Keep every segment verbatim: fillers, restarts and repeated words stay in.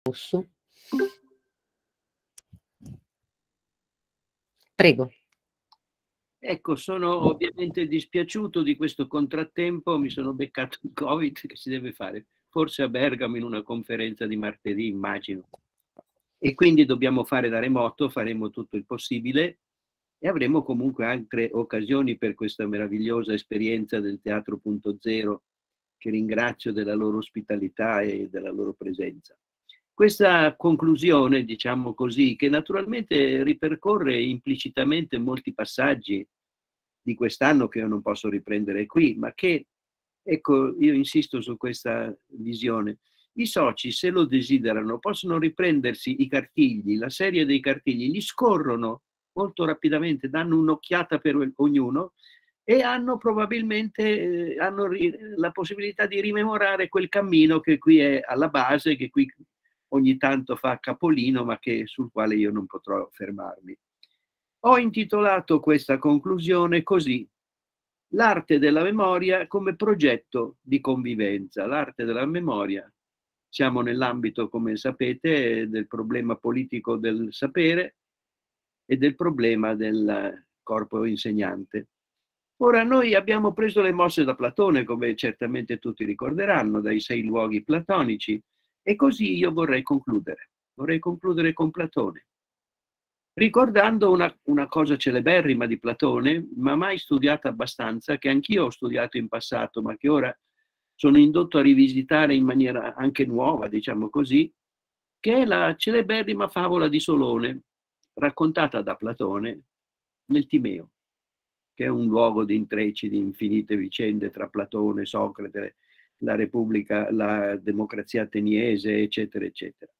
Rosso. Prego. Ecco, sono ovviamente dispiaciuto di questo contrattempo, mi sono beccato il Covid, che si deve fare? Forse a Bergamo in una conferenza di martedì, immagino. E quindi dobbiamo fare da remoto, faremo tutto il possibile e avremo comunque altre occasioni per questa meravigliosa esperienza del Teatro Punto Zero, che ringrazio della loro ospitalità e della loro presenza. Questa conclusione, diciamo così, che naturalmente ripercorre implicitamente molti passaggi di quest'anno che io non posso riprendere qui, ma che, ecco, io insisto su questa visione. I soci, se lo desiderano, possono riprendersi i cartigli, la serie dei cartigli, li scorrono molto rapidamente, danno un'occhiata per ognuno e hanno probabilmente eh, hanno la possibilità di rimemorare quel cammino che qui è alla base, che qui ogni tanto fa capolino, ma che, sul quale io non potrò fermarmi. Ho intitolato questa conclusione così: l'arte della memoria come progetto di convivenza. L'arte della memoria, siamo nell'ambito, come sapete, del problema politico del sapere e del problema del corpo insegnante. Ora, noi abbiamo preso le mosse da Platone, come certamente tutti ricorderanno, dai sei luoghi platonici, e così io vorrei concludere. Vorrei concludere con Platone, ricordando una, una cosa celeberrima di Platone, ma mai studiata abbastanza, che anch'io ho studiato in passato, ma che ora sono indotto a rivisitare in maniera anche nuova, diciamo così, che è la celeberrima favola di Solone, raccontata da Platone nel Timeo, che è un luogo di intrecci, di infinite vicende tra Platone, Socrate, la Repubblica, la democrazia ateniese, eccetera, eccetera.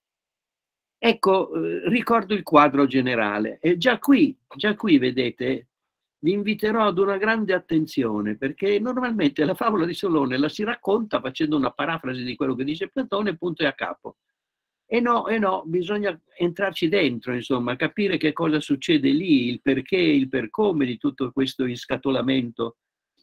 Ecco, eh, ricordo il quadro generale e già qui, già qui, vedete, vi inviterò ad una grande attenzione, perché normalmente la favola di Solone la si racconta facendo una parafrasi di quello che dice Platone, punto e a capo. E no, e no, bisogna entrarci dentro, insomma, capire che cosa succede lì, il perché, il per come di tutto questo inscatolamento,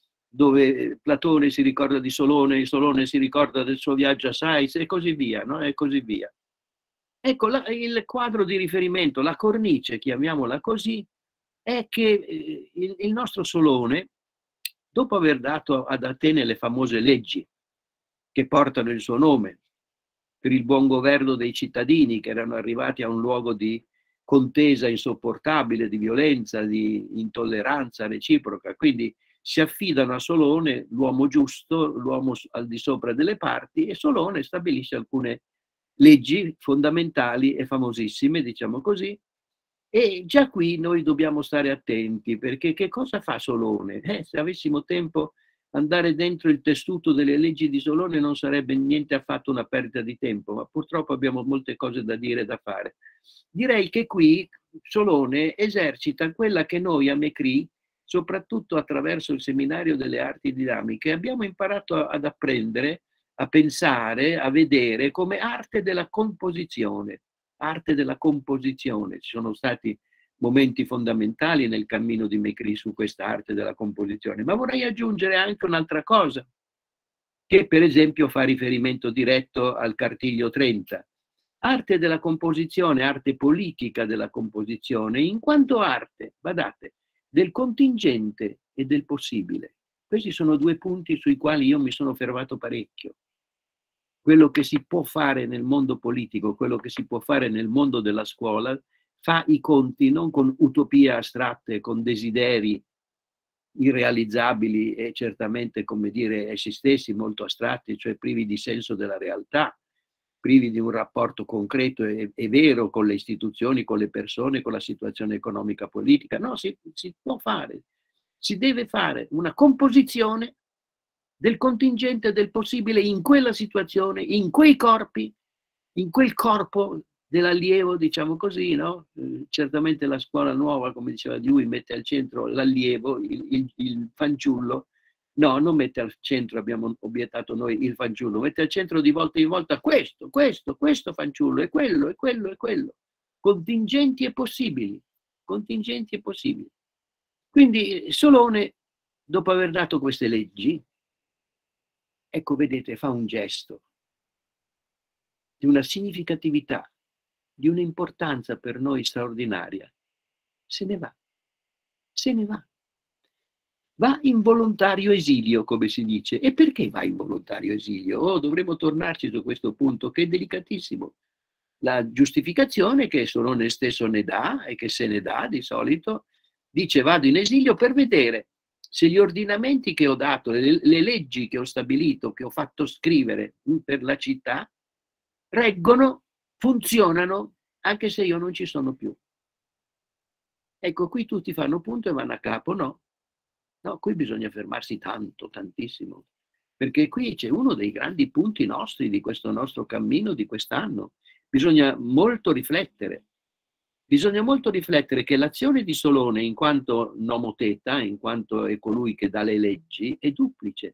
dove Platone si ricorda di Solone, Solone si ricorda del suo viaggio a Sais e così via, no? E così via. Ecco, la, il quadro di riferimento, la cornice, chiamiamola così, è che eh, il, il nostro Solone, dopo aver dato ad Atene le famose leggi che portano il suo nome, per il buon governo dei cittadini che erano arrivati a un luogo di contesa insopportabile, di violenza, di intolleranza reciproca, quindi si affidano a Solone, l'uomo giusto, l'uomo al di sopra delle parti, e Solone stabilisce alcune leggi fondamentali e famosissime, diciamo così, e già qui noi dobbiamo stare attenti, perché che cosa fa Solone? Eh, se avessimo tempo, andare dentro il tessuto delle leggi di Solone non sarebbe niente affatto una perdita di tempo, ma purtroppo abbiamo molte cose da dire e da fare. Direi che qui Solone esercita quella che noi a Mecri, soprattutto attraverso il seminario delle arti dinamiche, abbiamo imparato ad apprendere, a pensare, a vedere come arte della composizione. Arte della composizione. Ci sono stati momenti fondamentali nel cammino di Mecri su questa arte della composizione, ma vorrei aggiungere anche un'altra cosa, che per esempio fa riferimento diretto al cartiglio trenta. Arte della composizione, arte politica della composizione, in quanto arte, badate, del contingente e del possibile. Questi sono due punti sui quali io mi sono fermato parecchio. Quello che si può fare nel mondo politico, quello che si può fare nel mondo della scuola, fa i conti non con utopie astratte, con desideri irrealizzabili e certamente, come dire, essi stessi molto astratti, cioè privi di senso della realtà, privi di un rapporto concreto e, e vero con le istituzioni, con le persone, con la situazione economica politica. No, si, si può fare, si deve fare una composizione del contingente del possibile in quella situazione, in quei corpi, in quel corpo dell'allievo, diciamo così, no? Eh, certamente la scuola nuova, come diceva lui, mette al centro l'allievo, il, il, il fanciullo. No, non mette al centro, abbiamo obiettato noi, il fanciullo, mette al centro di volta in volta questo, questo, questo fanciullo, e quello, e quello, e quello. Contingenti e possibili, contingenti e possibili. Quindi Solone, dopo aver dato queste leggi, ecco, vedete, fa un gesto. di una significatività, di un'importanza per noi straordinaria, se ne va, se ne va. Va in volontario esilio, come si dice. E perché va in volontario esilio? Oh, dovremmo tornarci su questo punto, che è delicatissimo. La giustificazione che Solone stesso ne dà, e che se ne dà di solito, dice vado in esilio per vedere se gli ordinamenti che ho dato, le, le leggi che ho stabilito, che ho fatto scrivere per la città, reggono, funzionano, anche se io non ci sono più. Ecco, qui tutti fanno punto e vanno a capo, no? No, qui bisogna fermarsi tanto, tantissimo, perché qui c'è uno dei grandi punti nostri di questo nostro cammino di quest'anno. Bisogna molto riflettere. Bisogna molto riflettere che l'azione di Solone, in quanto nomoteta, in quanto è colui che dà le leggi, è duplice.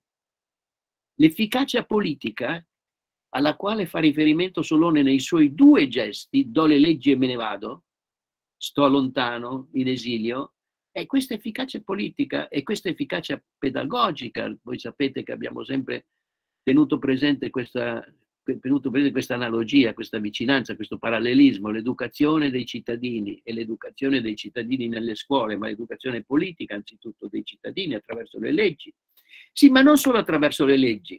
L'efficacia politica alla quale fa riferimento Solone nei suoi due gesti, do le leggi e me ne vado, sto lontano, in esilio, e questa efficacia politica e questa efficacia pedagogica, voi sapete che abbiamo sempre tenuto presente questa, tenuto presente questa analogia, questa vicinanza, questo parallelismo, l'educazione dei cittadini e l'educazione dei cittadini nelle scuole, ma l'educazione politica anzitutto dei cittadini attraverso le leggi. Sì, ma non solo attraverso le leggi.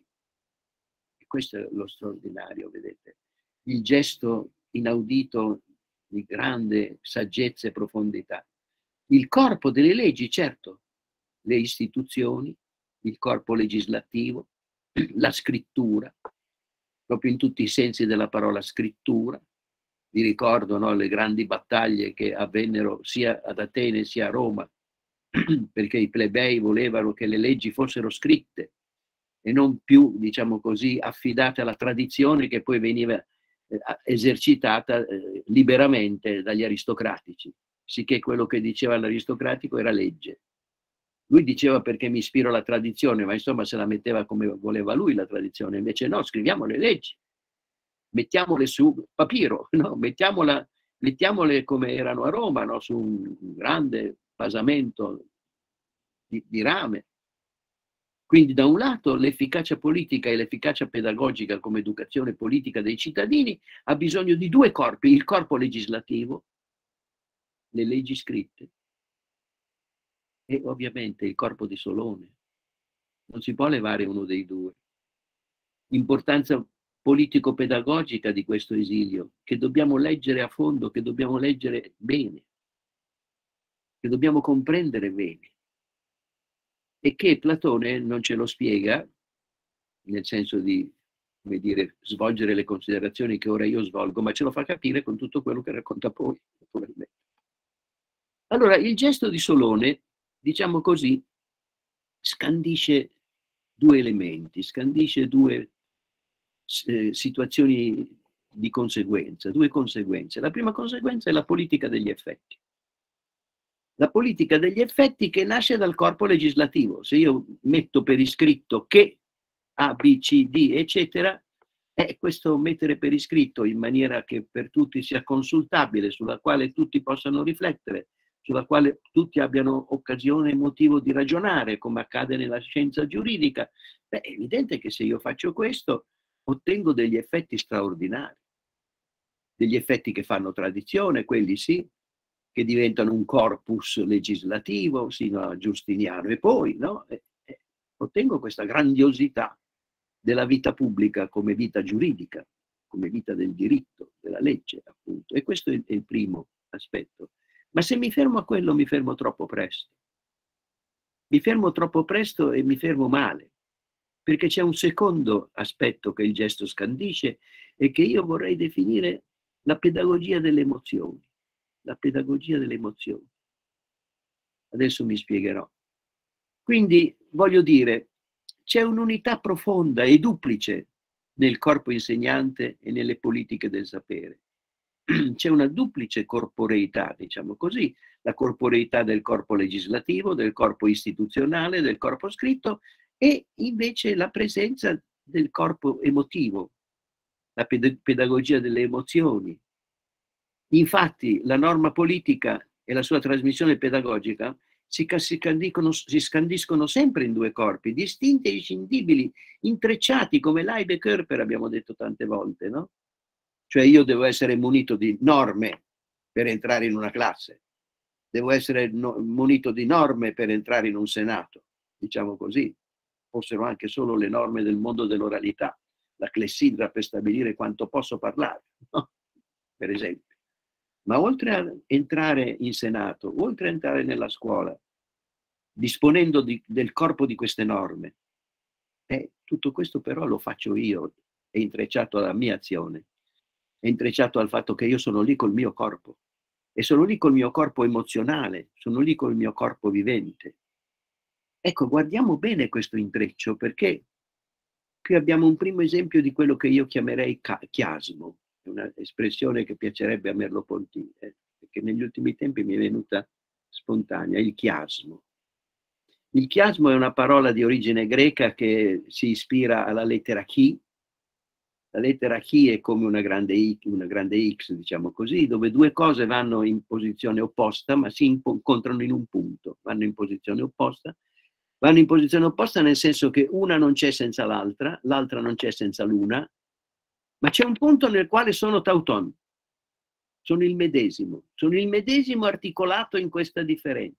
E questo è lo straordinario, vedete, il gesto inaudito di grande saggezza e profondità. Il corpo delle leggi, certo, le istituzioni, il corpo legislativo, la scrittura, proprio in tutti i sensi della parola scrittura. Vi ricordo, no, le grandi battaglie che avvennero sia ad Atene sia a Roma, perché i plebei volevano che le leggi fossero scritte e non più, diciamo così, affidate alla tradizione che poi veniva eh, esercitata eh, liberamente dagli aristocratici, sicché quello che diceva l'aristocratico era legge. Lui diceva perché mi ispiro alla tradizione, ma insomma se la metteva come voleva lui la tradizione, invece no, scriviamo le leggi, mettiamole su papiro, no? Mettiamola, mettiamole come erano a Roma, no? Su un grande basamento di, di rame. Quindi da un lato l'efficacia politica e l'efficacia pedagogica come educazione politica dei cittadini ha bisogno di due corpi, il corpo legislativo, le leggi scritte, e ovviamente il corpo di Solone. Non si può levare uno dei due. Importanza politico-pedagogica di questo esilio, che dobbiamo leggere a fondo, che dobbiamo leggere bene, che dobbiamo comprendere bene. E che Platone non ce lo spiega, nel senso di, come dire, svolgere le considerazioni che ora io svolgo, ma ce lo fa capire con tutto quello che racconta poi, naturalmente. Allora, il gesto di Solone, diciamo così, scandisce due elementi, scandisce due eh, situazioni di conseguenza, due conseguenze. La prima conseguenza è la politica degli effetti. La politica degli effetti che nasce dal corpo legislativo. Se io metto per iscritto che A, B, C, D, eccetera, è questo mettere per iscritto in maniera che per tutti sia consultabile, sulla quale tutti possano riflettere, sulla quale tutti abbiano occasione e motivo di ragionare, come accade nella scienza giuridica. Beh, è evidente che se io faccio questo, ottengo degli effetti straordinari, degli effetti che fanno tradizione, quelli sì, che diventano un corpus legislativo sino a Giustiniano, e poi no, eh, eh, ottengo questa grandiosità della vita pubblica come vita giuridica, come vita del diritto, della legge, appunto. E questo è il primo aspetto. Ma se mi fermo a quello, mi fermo troppo presto. Mi fermo troppo presto e mi fermo male, perché c'è un secondo aspetto che il gesto scandisce e che io vorrei definire la pedagogia delle emozioni. La pedagogia delle emozioni. Adesso mi spiegherò. Quindi, voglio dire, c'è un'unità profonda e duplice nel corpo insegnante e nelle politiche del sapere. C'è una duplice corporeità, diciamo così, la corporeità del corpo legislativo, del corpo istituzionale, del corpo scritto, e invece la presenza del corpo emotivo, la ped- pedagogia delle emozioni. Infatti la norma politica e la sua trasmissione pedagogica si, si, scandiscono, si scandiscono sempre in due corpi, distinti e inscindibili, intrecciati come Leib e Körper, abbiamo detto tante volte, no? Cioè io devo essere munito di norme per entrare in una classe, devo essere no, munito di norme per entrare in un senato, diciamo così, fossero anche solo le norme del mondo dell'oralità, la clessidra per stabilire quanto posso parlare, no? Per esempio. Ma oltre a entrare in senato, oltre a entrare nella scuola, disponendo di, del corpo di queste norme, eh, tutto questo però lo faccio io, è intrecciato alla mia azione, è intrecciato al fatto che io sono lì col mio corpo, e sono lì col mio corpo emozionale, sono lì col mio corpo vivente. Ecco, guardiamo bene questo intreccio, perché qui abbiamo un primo esempio di quello che io chiamerei chiasmo, un'espressione che piacerebbe a Merleau-Ponty, eh, perché negli ultimi tempi mi è venuta spontanea, il chiasmo. Il chiasmo è una parola di origine greca che si ispira alla lettera chi. La lettera chi è come una grande, una grande X, diciamo così, dove due cose vanno in posizione opposta, ma si incontrano in un punto, vanno in posizione opposta. Vanno in posizione opposta nel senso che una non c'è senza l'altra, l'altra non c'è senza l'una, ma c'è un punto nel quale sono tauton, sono il medesimo, sono il medesimo articolato in questa differenza.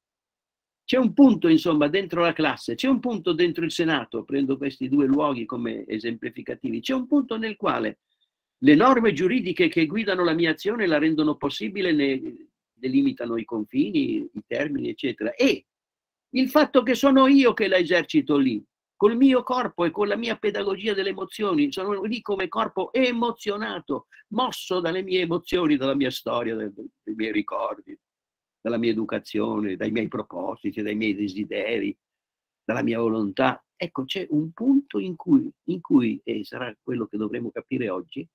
C'è un punto, insomma, dentro la classe, c'è un punto dentro il Senato, prendo questi due luoghi come esemplificativi, c'è un punto nel quale le norme giuridiche che guidano la mia azione la rendono possibile, ne delimitano i confini, i termini, eccetera. E il fatto che sono io che la esercito lì, col mio corpo e con la mia pedagogia delle emozioni, sono lì come corpo emozionato, mosso dalle mie emozioni, dalla mia storia, dai, dai miei ricordi, dalla mia educazione, dai miei propositi, dai miei desideri, dalla mia volontà. Ecco, c'è un punto in cui, in cui, e sarà quello che dovremo capire oggi,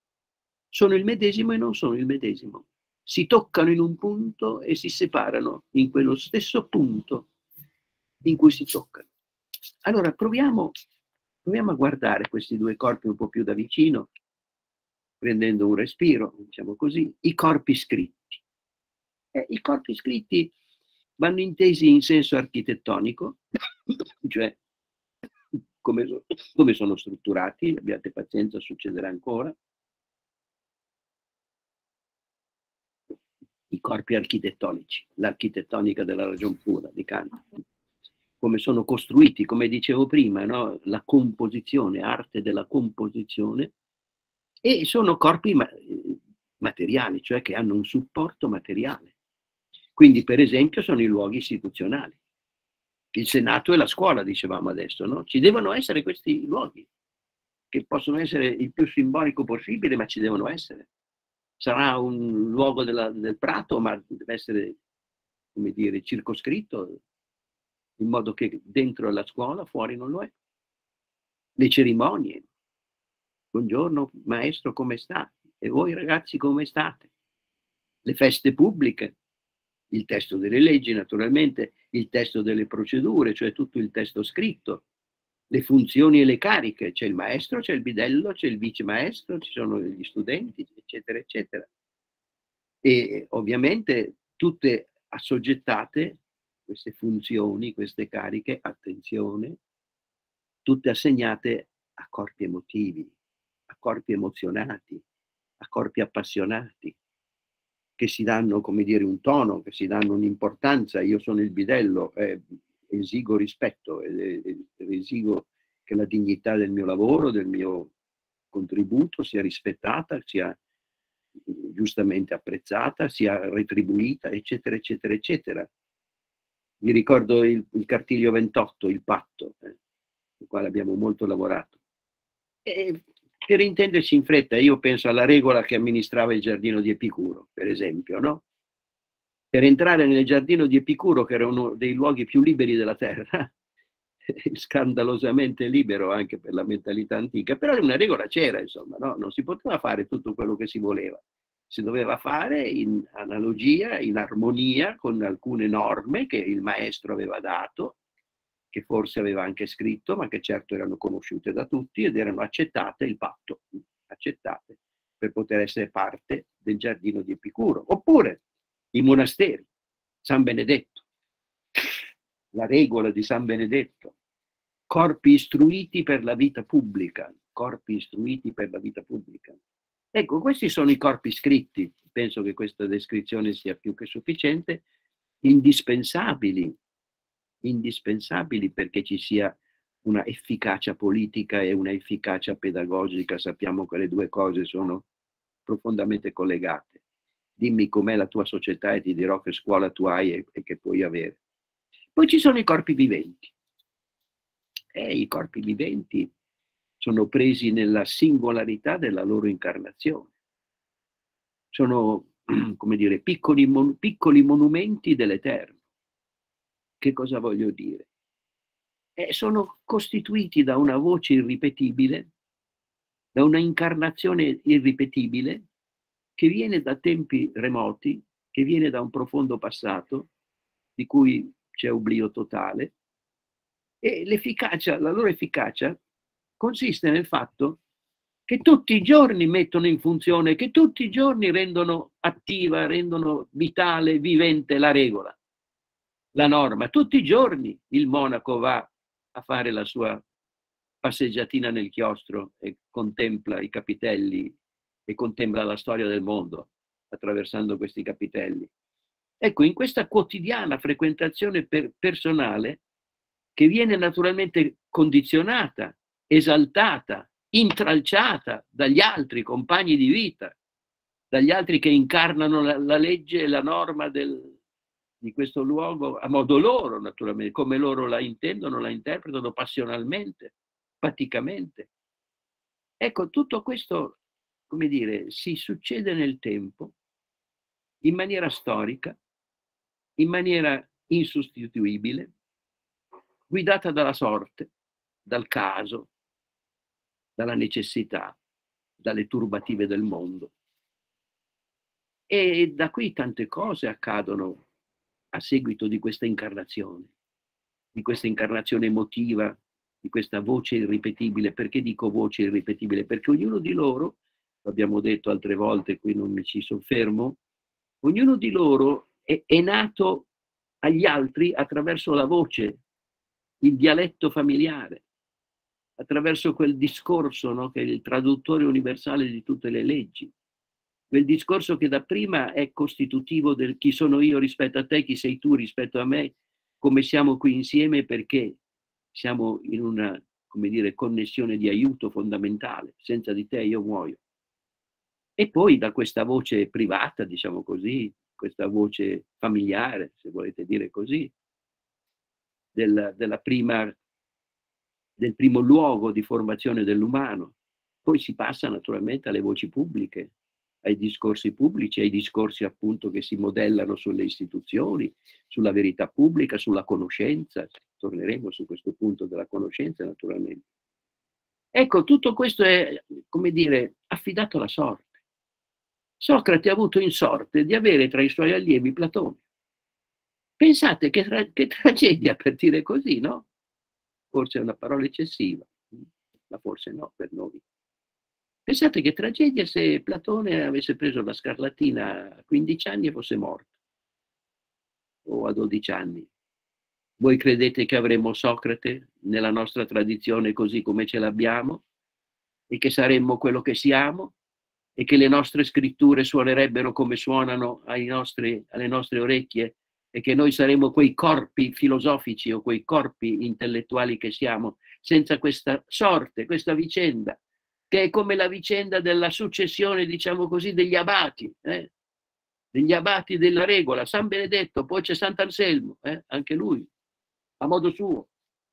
sono il medesimo e non sono il medesimo. Si toccano in un punto e si separano in quello stesso punto in cui si toccano. Allora proviamo, proviamo a guardare questi due corpi un po' più da vicino, prendendo un respiro, diciamo così, i corpi scritti. Eh, I corpi scritti vanno intesi in senso architettonico, cioè come, so, come sono strutturati, abbiate pazienza, succederà ancora. I corpi architettonici, l'architettonica della ragion pura di Kant, come sono costruiti, come dicevo prima, no? La composizione, arte della composizione, e sono corpi ma materiali, cioè che hanno un supporto materiale. Quindi, per esempio, sono i luoghi istituzionali. Il Senato e la scuola, dicevamo adesso, no? Ci devono essere questi luoghi, che possono essere il più simbolico possibile, ma ci devono essere. Sarà un luogo della, del prato, ma deve essere, come dire, circoscritto, in modo che dentro la scuola, fuori non lo è. Le cerimonie. Buongiorno maestro, come sta? E voi ragazzi come state? Le feste pubbliche, il testo delle leggi naturalmente, il testo delle procedure, cioè tutto il testo scritto, le funzioni e le cariche, c'è il maestro, c'è il bidello, c'è il vice maestro, ci sono gli studenti, eccetera, eccetera. E ovviamente tutte assoggettate, queste funzioni, queste cariche, attenzione, tutte assegnate a corpi emotivi, a corpi emozionati, a corpi appassionati, che si danno, come dire, un tono, che si danno un'importanza. Io sono il bidello, eh, esigo rispetto, eh, esigo che la dignità del mio lavoro, del mio contributo sia rispettata, sia giustamente apprezzata, sia retribuita, eccetera, eccetera, eccetera. Mi ricordo il, il Cartiglio ventotto, il patto, eh, sul quale abbiamo molto lavorato. E per intenderci in fretta, io penso alla regola che amministrava il giardino di Epicuro, per esempio, no? Per entrare nel giardino di Epicuro, che era uno dei luoghi più liberi della terra, scandalosamente libero anche per la mentalità antica, però una regola c'era, insomma, no? Non si poteva fare tutto quello che si voleva. Si doveva fare in analogia, in armonia con alcune norme che il maestro aveva dato, che forse aveva anche scritto, ma che certo erano conosciute da tutti ed erano accettate, il patto, accettate per poter essere parte del giardino di Epicuro. Oppure i monasteri, San Benedetto, la regola di San Benedetto, corpi istruiti per la vita pubblica, corpi istruiti per la vita pubblica. Ecco, questi sono i corpi scritti, penso che questa descrizione sia più che sufficiente, indispensabili, indispensabili perché ci sia una efficacia politica e una efficacia pedagogica. Sappiamo che le due cose sono profondamente collegate. Dimmi com'è la tua società e ti dirò che scuola tu hai e, e che puoi avere. Poi ci sono i corpi viventi. E i corpi viventi sono presi nella singolarità della loro incarnazione. Sono, come dire, piccoli, mon piccoli monumenti dell'Eterno. Che cosa voglio dire? Eh, sono costituiti da una voce irripetibile, da una incarnazione irripetibile, che viene da tempi remoti, che viene da un profondo passato, di cui c'è oblio totale, e l'efficacia, la loro efficacia consiste nel fatto che tutti i giorni mettono in funzione, che tutti i giorni rendono attiva, rendono vitale, vivente la regola, la norma. Tutti i giorni il monaco va a fare la sua passeggiatina nel chiostro e contempla i capitelli e contempla la storia del mondo attraversando questi capitelli. Ecco, in questa quotidiana frequentazione per personale, che viene naturalmente condizionata, esaltata, intralciata dagli altri compagni di vita, dagli altri che incarnano la, la legge e la norma del, di questo luogo a modo loro, naturalmente, come loro la intendono, la interpretano passionalmente, faticamente. Ecco, tutto questo, come dire, si succede nel tempo, in maniera storica, in maniera insostituibile, guidata dalla sorte, dal caso, dalla necessità, dalle turbative del mondo. E da qui tante cose accadono a seguito di questa incarnazione, di questa incarnazione emotiva, di questa voce irripetibile. Perché dico voce irripetibile? Perché ognuno di loro, lo abbiamo detto altre volte, qui non mi ci soffermo, ognuno di loro è, è nato agli altri attraverso la voce, il dialetto familiare, attraverso quel discorso, no, che è il traduttore universale di tutte le leggi, quel discorso che dapprima è costitutivo del chi sono io rispetto a te, chi sei tu rispetto a me, come siamo qui insieme, perché siamo in una, come dire, connessione di aiuto fondamentale, senza di te io muoio. E poi da questa voce privata, diciamo così, questa voce familiare, se volete dire così, del, della prima, del primo luogo di formazione dell'umano. Poi si passa naturalmente alle voci pubbliche, ai discorsi pubblici, ai discorsi appunto che si modellano sulle istituzioni, sulla verità pubblica, sulla conoscenza. Torneremo su questo punto della conoscenza naturalmente. Ecco, tutto questo è, come dire, affidato alla sorte. Socrate ha avuto in sorte di avere tra i suoi allievi Platone. Pensate che, tra che tragedia per dire così, no? Forse è una parola eccessiva, ma forse no per noi. Pensate che tragedia se Platone avesse preso la scarlattina a quindici anni e fosse morto, o a dodici anni. Voi credete che avremmo Socrate nella nostra tradizione così come ce l'abbiamo e che saremmo quello che siamo e che le nostre scritture suonerebbero come suonano ai nostri, alle nostre orecchie e che noi saremmo quei corpi filosofici o quei corpi intellettuali che siamo senza questa sorte, questa vicenda, che è come la vicenda della successione, diciamo così, degli abati, eh? degli abati della regola, San Benedetto, poi c'è Sant'Anselmo, eh? anche lui, a modo suo.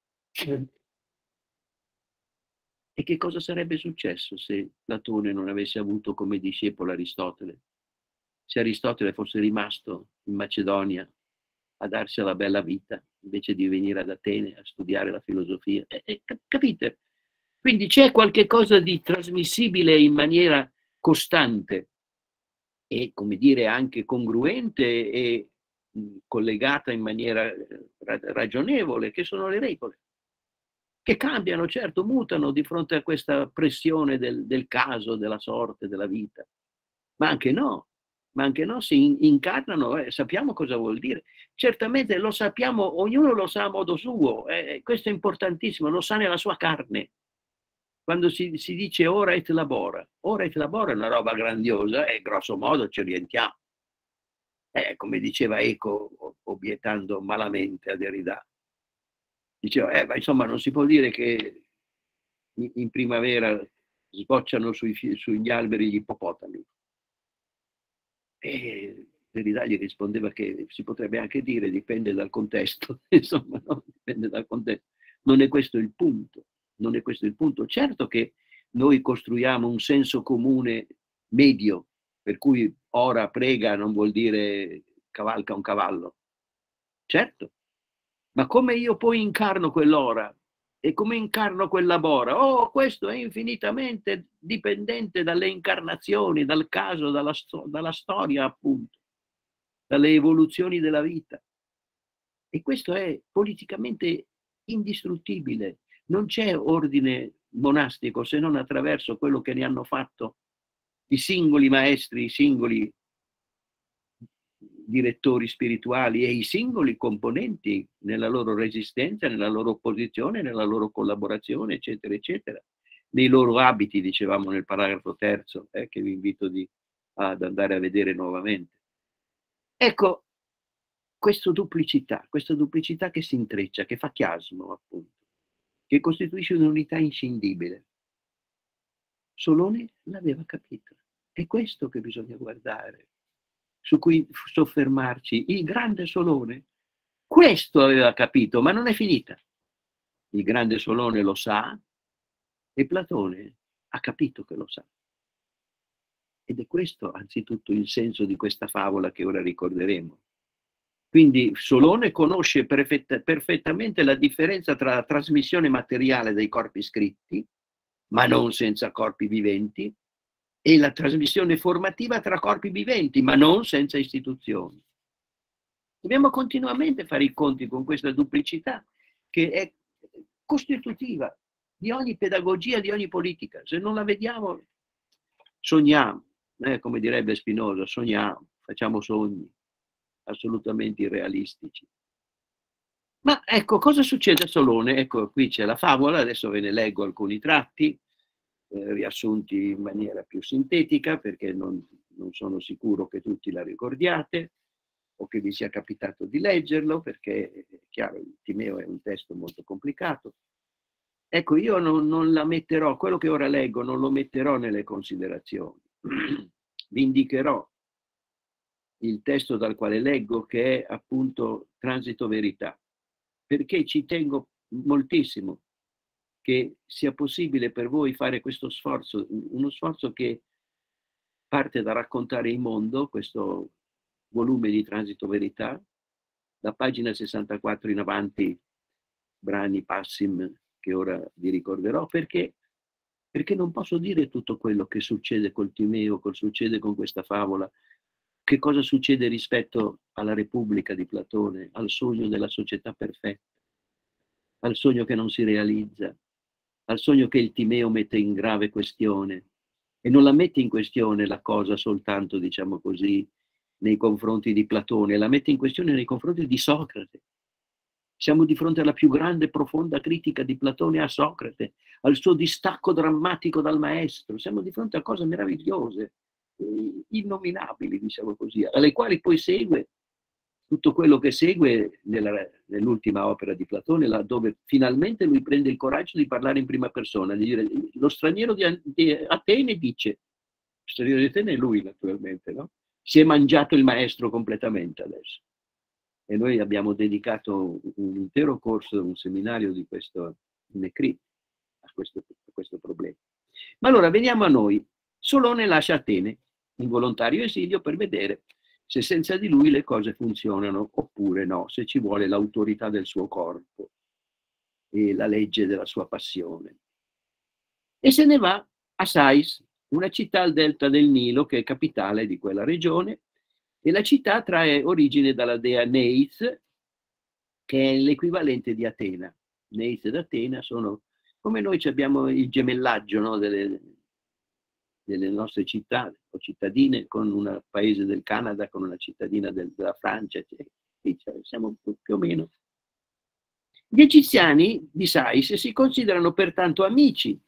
E che cosa sarebbe successo se Platone non avesse avuto come discepolo Aristotele? Se Aristotele fosse rimasto in Macedonia a darsi la bella vita, invece di venire ad Atene a studiare la filosofia. Eh, eh, capite? Quindi c'è qualche cosa di trasmissibile in maniera costante e, come dire, anche congruente e mh, collegata in maniera ra ragionevole, che sono le regole, che cambiano, certo, mutano di fronte a questa pressione del, del caso, della sorte, della vita, ma anche no, ma anche no, si incarnano, eh, sappiamo cosa vuol dire. Certamente lo sappiamo, ognuno lo sa a modo suo, eh, questo è importantissimo, lo sa nella sua carne. quando si, si dice ora et labora, ora et labora è una roba grandiosa e grosso modo ci orientiamo. Eh, come diceva Eco, obiettando malamente a Derrida, diceva, eh, ma insomma non si può dire che in, in primavera sbocciano sui, sugli alberi gli ippopotami. E Derrida gli rispondeva che si potrebbe anche dire, dipende dal contesto, insomma, no? Dipende dal contesto. Non è questo il punto, non è questo il punto. Certo che noi costruiamo un senso comune medio, per cui ora prega non vuol dire cavalca un cavallo. Certo, ma come io poi incarno quell'ora e come incarno quell'abora? Oh, questo è infinitamente dipendente dalle incarnazioni, dal caso, dalla, sto dalla storia appunto, dalle evoluzioni della vita. E questo è politicamente indistruttibile. Non c'è ordine monastico se non attraverso quello che ne hanno fatto i singoli maestri, i singoli direttori spirituali e i singoli componenti nella loro resistenza, nella loro opposizione, nella loro collaborazione, eccetera, eccetera. Nei loro abiti, dicevamo nel paragrafo terzo, eh, che vi invito di, ad andare a vedere nuovamente. Ecco, questa duplicità, questa duplicità che si intreccia, che fa chiasmo, appunto, che costituisce un'unità inscindibile. Solone l'aveva capito. È questo che bisogna guardare, su cui soffermarci. Il grande Solone, questo aveva capito, ma non è finita. Il grande Solone lo sa e Platone ha capito che lo sa. Ed è questo anzitutto il senso di questa favola che ora ricorderemo. Quindi Solone conosce perfetta, perfettamente la differenza tra la trasmissione materiale dei corpi scritti, ma non senza corpi viventi, e la trasmissione formativa tra corpi viventi, ma non senza istituzioni. Dobbiamo continuamente fare i conti con questa duplicità che è costitutiva di ogni pedagogia, di ogni politica. Se non la vediamo, sogniamo, eh, come direbbe Spinoza, sogniamo, facciamo sogni assolutamente irrealistici. Ma ecco, cosa succede a Solone? Ecco, qui c'è la favola, adesso ve ne leggo alcuni tratti, eh, riassunti in maniera più sintetica, perché non, non sono sicuro che tutti la ricordiate, o che vi sia capitato di leggerlo, perché è chiaro, il Timeo è un testo molto complicato. Ecco, io non, non la metterò, quello che ora leggo non lo metterò nelle considerazioni. Vi indicherò il testo dal quale leggo, che è appunto Transito Verità, perché ci tengo moltissimo che sia possibile per voi fare questo sforzo, uno sforzo che parte da Raccontare il mondo, questo volume di Transito Verità, da pagina sessantaquattro in avanti, brani passim che ora vi ricorderò, perché, perché non posso dire tutto quello che succede col Timeo, che succede con questa favola, che cosa succede rispetto alla Repubblica di Platone, al sogno della società perfetta, al sogno che non si realizza, al sogno che il Timeo mette in grave questione, e non la mette in questione la cosa soltanto, diciamo così, nei confronti di Platone, la mette in questione nei confronti di Socrate. Siamo di fronte alla più grande e profonda critica di Platone a Socrate, al suo distacco drammatico dal maestro. Siamo di fronte a cose meravigliose, innominabili, diciamo così, alle quali poi segue tutto quello che segue nell'ultima opera di Platone, là dove finalmente lui prende il coraggio di parlare in prima persona, di dire, lo straniero di Atene dice, lo straniero di Atene è lui naturalmente, no? Si è mangiato il maestro completamente adesso. E noi abbiamo dedicato un intero corso, un seminario di questo Necri a questo, a questo problema. Ma allora veniamo a noi. Solone lascia Atene, in volontario esilio, per vedere se senza di lui le cose funzionano oppure no, se ci vuole l'autorità del suo corpo e la legge della sua passione. E se ne va a Sais, una città al delta del Nilo che è capitale di quella regione, e la città trae origine dalla dea Neith, che è l'equivalente di Atena. Neith ed Atena sono, come noi abbiamo il gemellaggio, no, delle, delle nostre città o cittadine con un paese del Canada, con una cittadina del, della Francia, cioè, siamo più o meno. Gli egiziani di Sais si considerano pertanto amici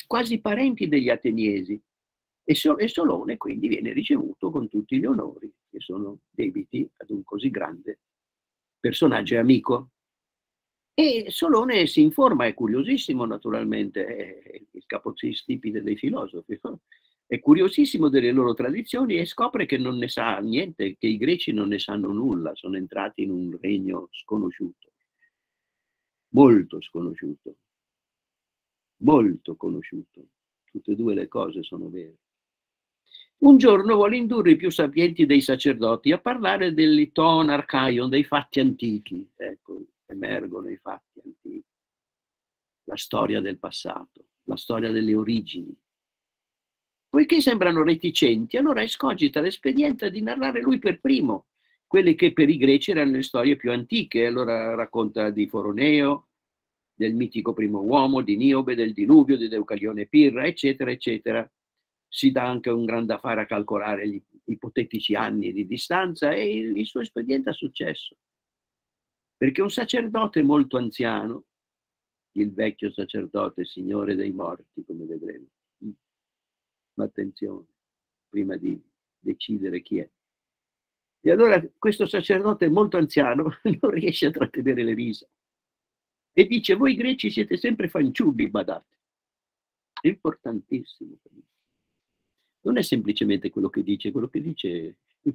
quasi parenti degli ateniesi, e, so, e Solone quindi viene ricevuto con tutti gli onori che sono debiti ad un così grande personaggio e amico. E Solone si informa, è curiosissimo naturalmente, è il capostipite dei filosofi, no? È curiosissimo delle loro tradizioni e scopre che non ne sa niente, che i greci non ne sanno nulla, sono entrati in un regno sconosciuto, molto sconosciuto, molto conosciuto. Tutte e due le cose sono vere. Un giorno vuole indurre i più sapienti dei sacerdoti a parlare dell'Iton Archaion, dei fatti antichi. Ecco, emergono i fatti antichi, la storia del passato, la storia delle origini. Poiché sembrano reticenti, allora escogita l'espediente di narrare lui per primo quelle che per i greci erano le storie più antiche. Allora racconta di Foroneo, del mitico primo uomo, di Niobe, del diluvio, di Deucalione Pirra, eccetera, eccetera. Si dà anche un gran da fare a calcolare gli ipotetici anni di distanza e il, il suo espediente ha successo. Perché un sacerdote molto anziano, il vecchio sacerdote, signore dei morti, come vedremo, ma attenzione, prima di decidere chi è. E allora questo sacerdote molto anziano non riesce a trattenere le risa e dice: voi greci siete sempre fanciulli, badate. È importantissimo. Non è semplicemente quello che dice, quello che dice: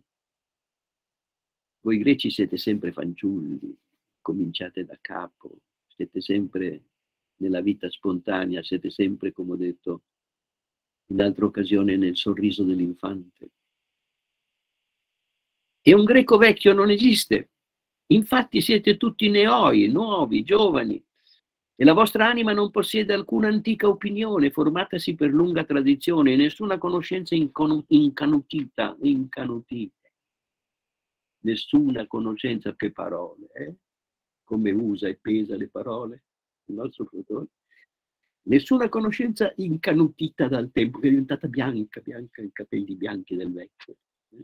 voi greci siete sempre fanciulli, cominciate da capo, siete sempre nella vita spontanea, siete sempre, come ho detto in altre occasioni, nel sorriso dell'infante. E un greco vecchio non esiste. Infatti siete tutti neoi, nuovi, giovani, e la vostra anima non possiede alcuna antica opinione formatasi per lunga tradizione, nessuna conoscenza incanutita, incanutita. Nessuna conoscenza, che parole, eh? Come usa e pesa le parole il nostro Platone. Nessuna conoscenza incanutita dal tempo, che è diventata bianca, bianca, i capelli bianchi del vecchio.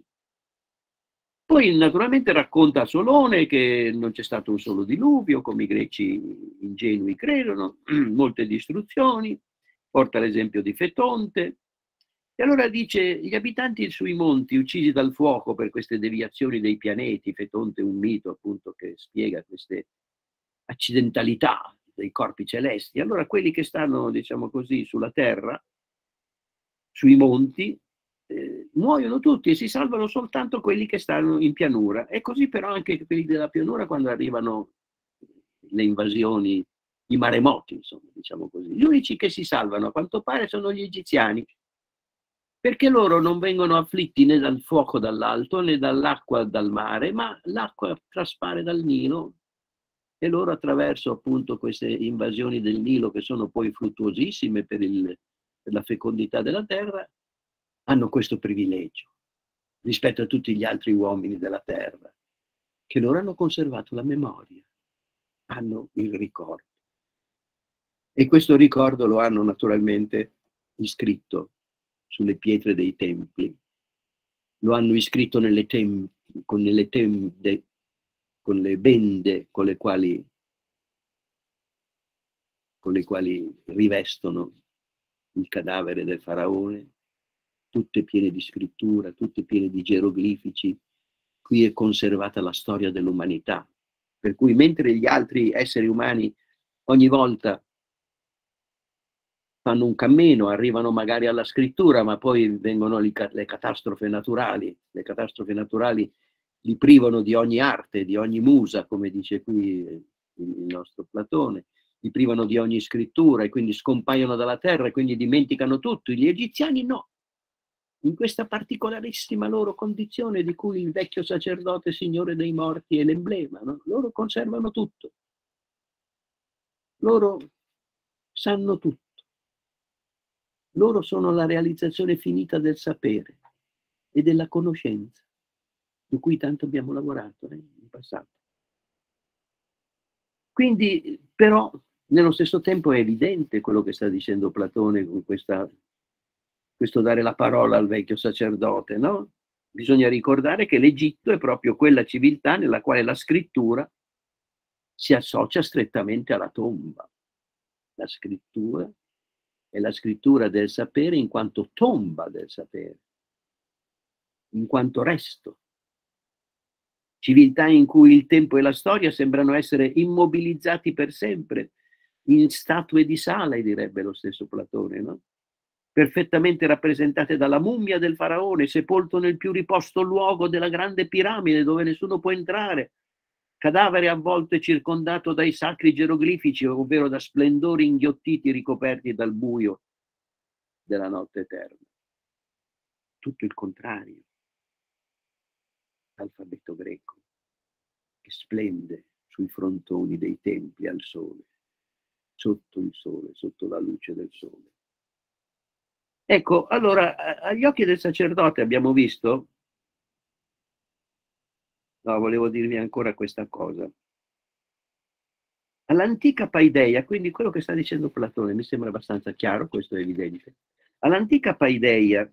Poi naturalmente racconta a Solone che non c'è stato un solo diluvio, come i greci ingenui credono, molte distruzioni, porta l'esempio di Fetonte, e allora dice: gli abitanti sui monti uccisi dal fuoco per queste deviazioni dei pianeti, Fetonte è un mito appunto che spiega queste accidentalità dei corpi celesti, allora quelli che stanno, diciamo così, sulla terra, sui monti, eh, muoiono tutti e si salvano soltanto quelli che stanno in pianura. E così però anche quelli della pianura, quando arrivano le invasioni, i maremoti, insomma, diciamo così, gli unici che si salvano a quanto pare sono gli egiziani, perché loro non vengono afflitti né dal fuoco dall'alto né dall'acqua dal mare, ma l'acqua traspare dal Nilo e loro, attraverso appunto queste invasioni del Nilo, che sono poi fruttuosissime per, il, per la fecondità della terra, hanno questo privilegio rispetto a tutti gli altri uomini della terra, che loro hanno conservato la memoria, hanno il ricordo. E questo ricordo lo hanno naturalmente iscritto sulle pietre dei templi, lo hanno iscritto nelle, tem con, nelle tende, con le bende con le quali, con le quali rivestono il cadavere del faraone, tutte piene di scrittura, tutte piene di geroglifici. Qui è conservata la storia dell'umanità, per cui mentre gli altri esseri umani ogni volta fanno un cammino, arrivano magari alla scrittura, ma poi vengono le catastrofi naturali. Le catastrofi naturali li privano di ogni arte, di ogni musa, come dice qui il nostro Platone, li privano di ogni scrittura e quindi scompaiono dalla terra e quindi dimenticano tutto. Gli egiziani no. In questa particolarissima loro condizione di cui il vecchio sacerdote signore dei morti è l'emblema, no? Loro conservano tutto. Loro sanno tutto. Loro sono la realizzazione finita del sapere e della conoscenza, su cui tanto abbiamo lavorato eh, in passato. Quindi, però, nello stesso tempo è evidente quello che sta dicendo Platone con questa, questo dare la parola al vecchio sacerdote, no? Bisogna ricordare che l'Egitto è proprio quella civiltà nella quale la scrittura si associa strettamente alla tomba. La scrittura è la scrittura del sapere in quanto tomba del sapere, in quanto resto. Civiltà in cui il tempo e la storia sembrano essere immobilizzati per sempre, in statue di sale, direbbe lo stesso Platone, no? Perfettamente rappresentate dalla mummia del faraone, sepolto nel più riposto luogo della grande piramide dove nessuno può entrare, cadavere a volte circondato dai sacri geroglifici, ovvero da splendori inghiottiti ricoperti dal buio della notte eterna. Tutto il contrario, l'alfabeto greco, che splende sui frontoni dei templi al sole, sotto il sole, sotto la luce del sole. Ecco, allora, agli occhi del sacerdote abbiamo visto, no, volevo dirvi ancora questa cosa. All'antica paideia, quindi quello che sta dicendo Platone, mi sembra abbastanza chiaro, questo è evidente. All'antica paideia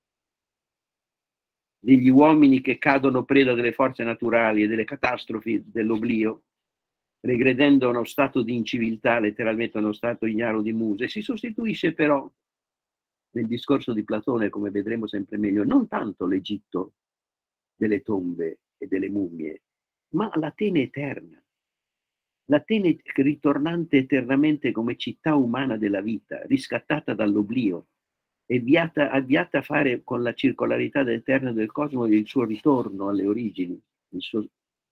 degli uomini che cadono preda delle forze naturali e delle catastrofi dell'oblio, regredendo a uno stato di inciviltà, letteralmente a uno stato ignaro di muse, si sostituisce però, nel discorso di Platone, come vedremo sempre meglio, non tanto l'Egitto delle tombe e delle mummie, ma l'Atene eterna. L'Atene ritornante eternamente come città umana della vita, riscattata dall'oblio, e avviata, avviata a fare con la circolarità eterna del cosmo il suo ritorno alle origini, il suo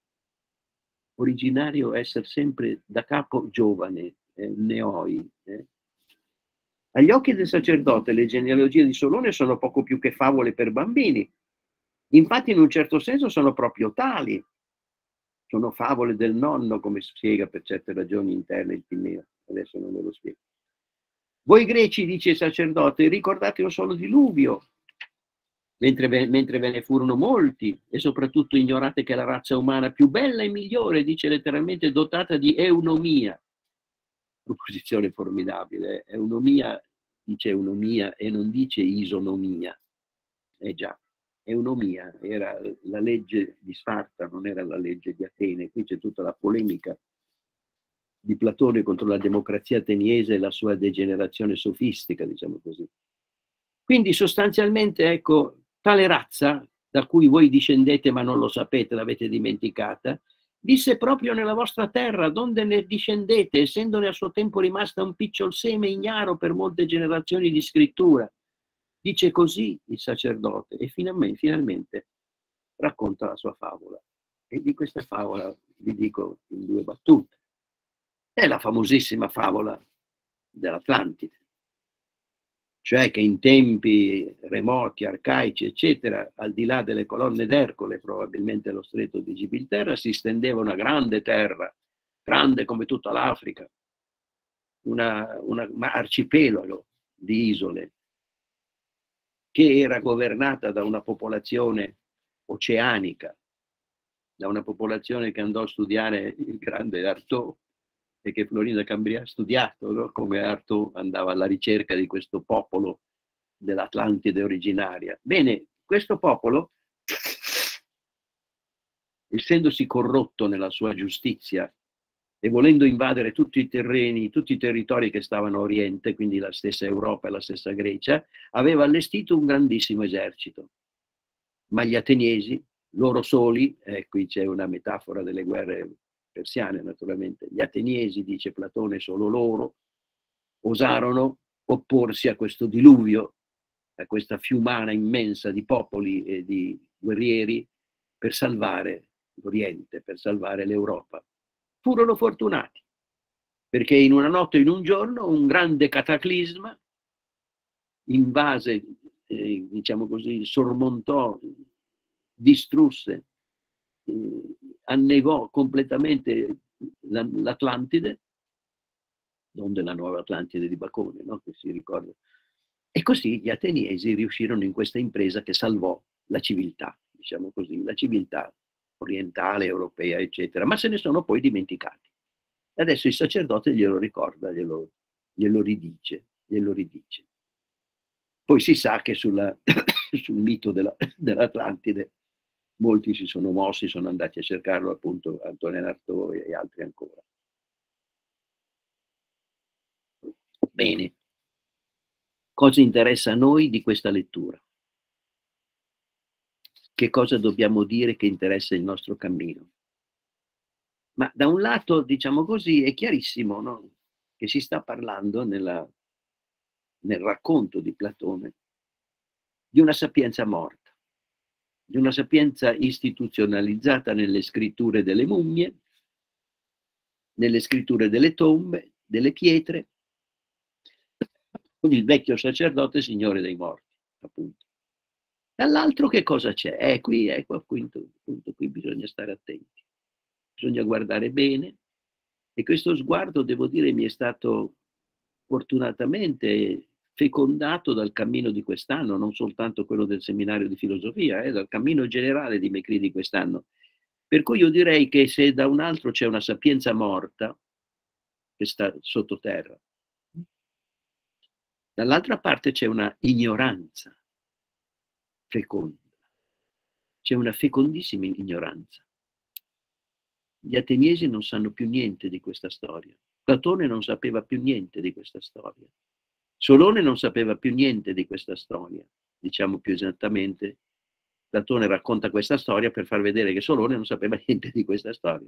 originario essere sempre da capo giovane, eh, neoi. Eh. Agli occhi del sacerdote le genealogie di Solone sono poco più che favole per bambini. Infatti in un certo senso sono proprio tali. Sono favole del nonno, come spiega per certe ragioni interne il Tinneo. Adesso non ve lo spiego. Voi greci, dice il sacerdote, ricordate un solo diluvio, mentre ve, mentre ve ne furono molti, e soprattutto ignorate che la razza umana più bella e migliore, dice letteralmente, dotata di eunomia. Proposizione formidabile. Eunomia, dice eunomia e non dice isonomia. Eh già, eunomia era la legge di Sparta, non era la legge di Atene. Qui c'è tutta la polemica di Platone contro la democrazia ateniese e la sua degenerazione sofistica, diciamo così. Quindi sostanzialmente, ecco, tale razza, da cui voi discendete ma non lo sapete, l'avete dimenticata, visse proprio nella vostra terra, donde ne discendete, essendone a suo tempo rimasta un picciol seme ignaro per molte generazioni di scrittura. Dice così il sacerdote e finalmente, finalmente racconta la sua favola. E di questa favola vi dico in due battute. È la famosissima favola dell'Atlantide, cioè che in tempi remoti, arcaici, eccetera, al di là delle colonne d'Ercole, probabilmente lo stretto di Gibilterra, si stendeva una grande terra, grande come tutta l'Africa, una, una, un arcipelago di isole, che era governata da una popolazione oceanica, da una popolazione che andò a studiare il grande Artaud, e che Florinda Cambria ha studiato, no? Come Artaud andava alla ricerca di questo popolo dell'Atlantide originaria. Bene, questo popolo, essendosi corrotto nella sua giustizia e volendo invadere tutti i terreni, tutti i territori che stavano a oriente, quindi la stessa Europa e la stessa Grecia, aveva allestito un grandissimo esercito. Ma gli ateniesi, loro soli, e qui c'è una metafora delle guerre persiane naturalmente, gli ateniesi, dice Platone, solo loro, osarono opporsi a questo diluvio, a questa fiumana immensa di popoli e di guerrieri per salvare l'Oriente, per salvare l'Europa. Furono fortunati, perché in una notte, in un giorno, un grande cataclisma invase, eh, diciamo così, sormontò, distrusse, eh, annegò completamente l'Atlantide, non della nuova Atlantide di Bacone, no? Che si ricorda. E così gli ateniesi riuscirono in questa impresa che salvò la civiltà, diciamo così, la civiltà orientale, europea, eccetera, ma se ne sono poi dimenticati. E adesso il sacerdote glielo ricorda, glielo, glielo ridice, glielo ridice. Poi si sa che sulla, sul mito della, dell'Atlantide molti si sono mossi, sono andati a cercarlo, appunto Antonin Artaud e altri ancora. Bene. Cosa interessa a noi di questa lettura? Che cosa dobbiamo dire che interessa il nostro cammino? Ma da un lato, diciamo così, è chiarissimo, no? Che si sta parlando nella, nel racconto di Platone di una sapienza morta, di una sapienza istituzionalizzata nelle scritture delle mummie, nelle scritture delle tombe, delle pietre, con il vecchio sacerdote signore dei morti, appunto. Dall'altro che cosa c'è? Eh, qui, ecco, appunto, appunto, qui bisogna stare attenti, bisogna guardare bene, e questo sguardo, devo dire, mi è stato fortunatamente fecondato dal cammino di quest'anno, non soltanto quello del seminario di filosofia, eh, dal cammino generale di Mecri di quest'anno. Per cui io direi che se da un altro c'è una sapienza morta, che sta sottoterra, dall'altra parte c'è una ignoranza feconda, c'è una fecondissima ignoranza. Gli ateniesi non sanno più niente di questa storia. Platone non sapeva più niente di questa storia. Solone non sapeva più niente di questa storia. Diciamo più esattamente, Platone racconta questa storia per far vedere che Solone non sapeva niente di questa storia.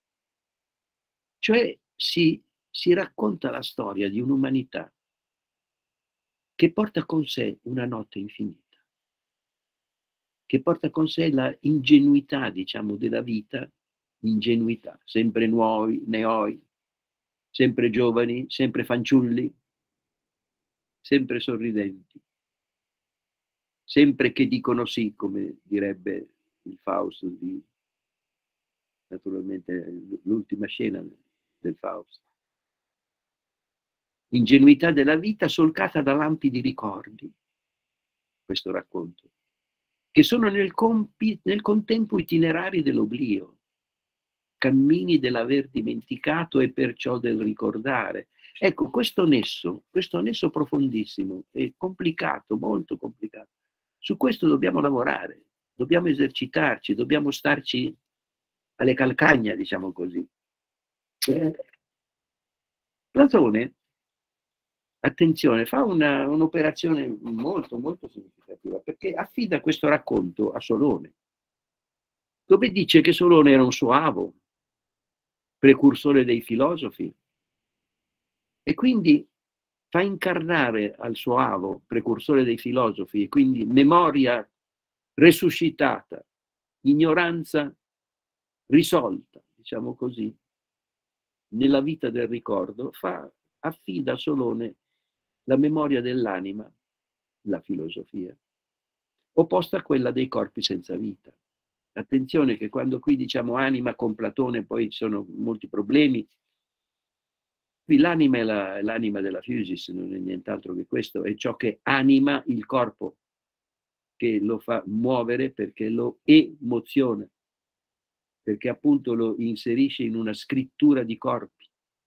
Cioè si, si racconta la storia di un'umanità che porta con sé una notte infinita, che porta con sé la ingenuità, diciamo, della vita, ingenuità, sempre nuovi, neoi, sempre giovani, sempre fanciulli, sempre sorridenti, sempre che dicono sì, come direbbe il Fausto di, naturalmente, l'ultima scena del Fausto. Ingenuità della vita solcata da lampi di ricordi, questo racconto, che sono nel, compi, nel contempo itinerari dell'oblio, cammini dell'aver dimenticato e perciò del ricordare. Ecco, questo nesso, questo nesso profondissimo, è complicato, molto complicato. Su questo dobbiamo lavorare, dobbiamo esercitarci, dobbiamo starci alle calcagna, diciamo così. Eh, Platone, attenzione, fa un'operazione molto, molto significativa, perché affida questo racconto a Solone, dove dice che Solone era un soavo, precursore dei filosofi, e quindi fa incarnare al soavo, precursore dei filosofi, e quindi memoria resuscitata, ignoranza risolta, diciamo così, nella vita del ricordo, fa, affida a Solone la memoria dell'anima, la filosofia, opposta a quella dei corpi senza vita. Attenzione che quando qui diciamo anima con Platone poi ci sono molti problemi. Qui l'anima è la, l'anima della physis, non è nient'altro che questo, è ciò che anima il corpo, che lo fa muovere perché lo emoziona, perché appunto lo inserisce in una scrittura di corpi.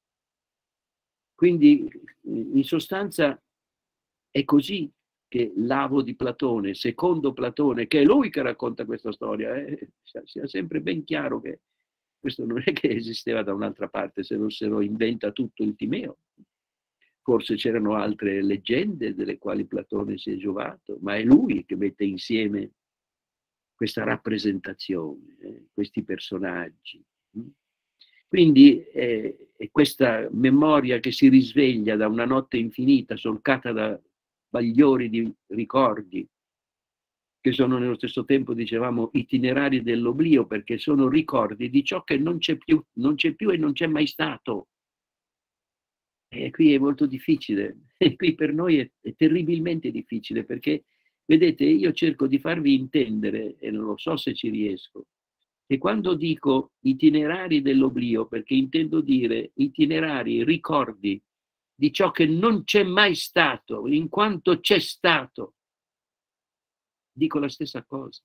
Quindi in sostanza è così che l'avo di Platone, secondo Platone, che è lui che racconta questa storia, eh, sia sempre ben chiaro che questo non è che esisteva da un'altra parte, se non se lo inventa tutto il Timeo. Forse c'erano altre leggende delle quali Platone si è giovato, ma è lui che mette insieme questa rappresentazione, eh, questi personaggi. Quindi eh, è questa memoria che si risveglia da una notte infinita, solcata da bagliori di ricordi, che sono nello stesso tempo, dicevamo, itinerari dell'oblio, perché sono ricordi di ciò che non c'è più, non c'è più e non c'è mai stato. E qui è molto difficile, e qui per noi è, è terribilmente difficile, perché, vedete, io cerco di farvi intendere, e non lo so se ci riesco, che quando dico itinerari dell'oblio, perché intendo dire itinerari, ricordi di ciò che non c'è mai stato, in quanto c'è stato, dico la stessa cosa.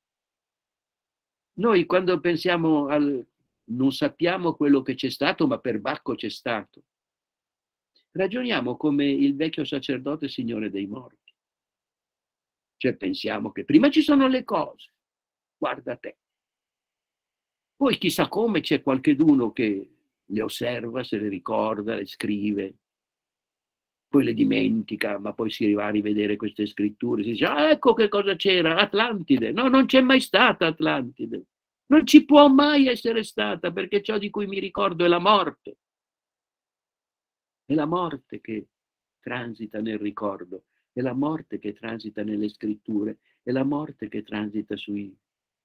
Noi quando pensiamo al non sappiamo quello che c'è stato, ma per Bacco c'è stato, ragioniamo come il vecchio sacerdote signore dei morti. Cioè pensiamo che prima ci sono le cose, guarda te. Poi chissà come c'è qualcheduno che le osserva, se le ricorda, le scrive. poi le dimentica, ma poi si va a rivedere queste scritture, si dice, ah, ecco che cosa c'era, Atlantide. No, non c'è mai stata Atlantide. Non ci può mai essere stata, perché ciò di cui mi ricordo è la morte. È la morte che transita nel ricordo, è la morte che transita nelle scritture, è la morte che transita sui,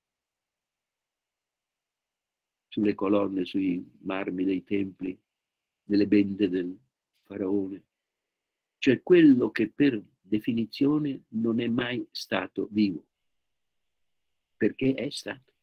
sulle colonne, sui marmi dei templi, nelle bende del faraone. Cioè quello che per definizione non è mai stato vivo, perché è stato.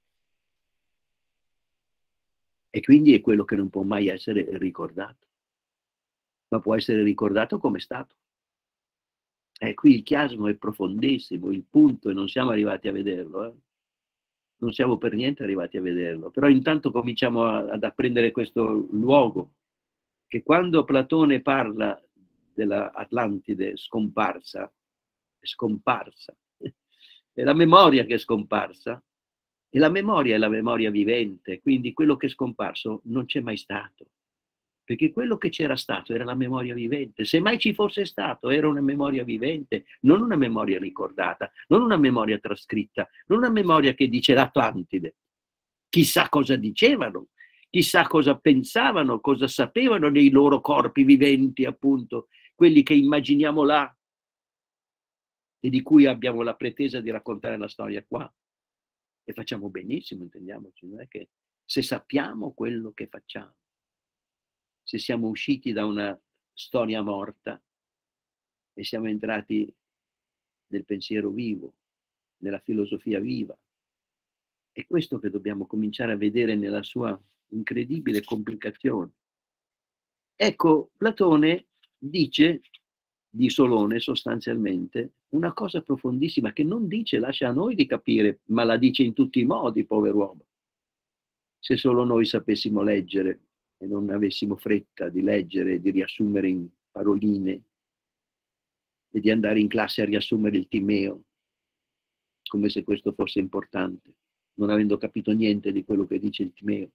E quindi è quello che non può mai essere ricordato, ma può essere ricordato come è stato. E qui il chiasmo è profondissimo, il punto, e non siamo arrivati a vederlo, eh? Non siamo per niente arrivati a vederlo, però intanto cominciamo a, ad apprendere questo luogo, che quando Platone parla della Atlantide scomparsa, è scomparsa, è la memoria che è scomparsa, e la memoria è la memoria vivente, quindi quello che è scomparso non c'è mai stato, perché quello che c'era stato era la memoria vivente. Se mai ci fosse stato, era una memoria vivente, non una memoria ricordata, non una memoria trascritta, non una memoria che dice l'Atlantide. Chissà cosa dicevano, chissà cosa pensavano, cosa sapevano dei loro corpi viventi, appunto, quelli che immaginiamo là e di cui abbiamo la pretesa di raccontare la storia qua. E facciamo benissimo, intendiamoci, non è che se sappiamo quello che facciamo, se siamo usciti da una storia morta e siamo entrati nel pensiero vivo, nella filosofia viva, è questo che dobbiamo cominciare a vedere nella sua incredibile complicazione. Ecco, Platone dice di Solone sostanzialmente una cosa profondissima che non dice, lascia a noi di capire, ma la dice in tutti i modi, pover'uomo. Se solo noi sapessimo leggere e non avessimo fretta di leggere e di riassumere in paroline e di andare in classe a riassumere il Timeo, come se questo fosse importante, non avendo capito niente di quello che dice il Timeo.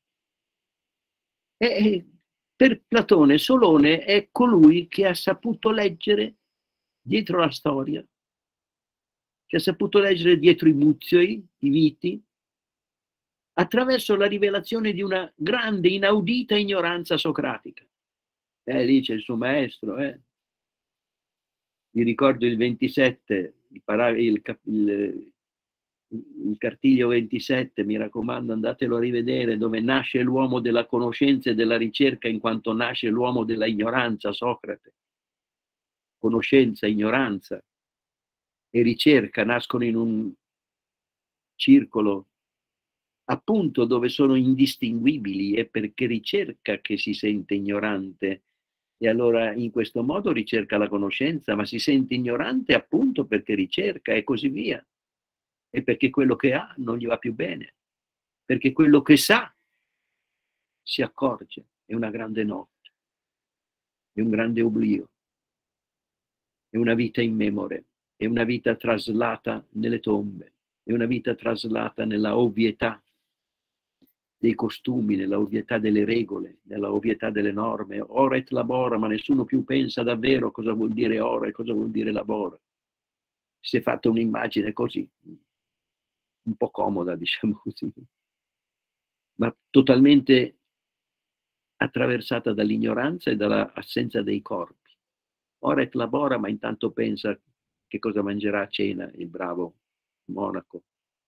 E per Platone Solone è colui che ha saputo leggere dietro la storia, che ha saputo leggere dietro i muzioi, i miti, attraverso la rivelazione di una grande, inaudita ignoranza socratica. Eh, lì c'è il suo maestro, eh. Mi ricordo il ventisette, il, il, il, il Cartiglio ventisette, mi raccomando, andatelo a rivedere, dove nasce l'uomo della conoscenza e della ricerca in quanto nasce l'uomo della ignoranza, Socrate. Conoscenza, ignoranza e ricerca nascono in un circolo appunto dove sono indistinguibili, è perché ricerca che si sente ignorante. E allora in questo modo ricerca la conoscenza, ma si sente ignorante appunto perché ricerca e così via. E perché quello che ha non gli va più bene. Perché quello che sa si accorge, è una grande notte, è un grande oblio, è una vita immemore, è una vita traslata nelle tombe, è una vita traslata nella ovvietà dei costumi, nella ovvietà delle regole, nella ovvietà delle norme. Ora et labora, ma nessuno più pensa davvero cosa vuol dire ora e cosa vuol dire labora. Si è fatta un'immagine così, un po' comoda, diciamo così, ma totalmente attraversata dall'ignoranza e dall'assenza dei corpi. Ora et labora, ma intanto pensa che cosa mangerà a cena il bravo monaco.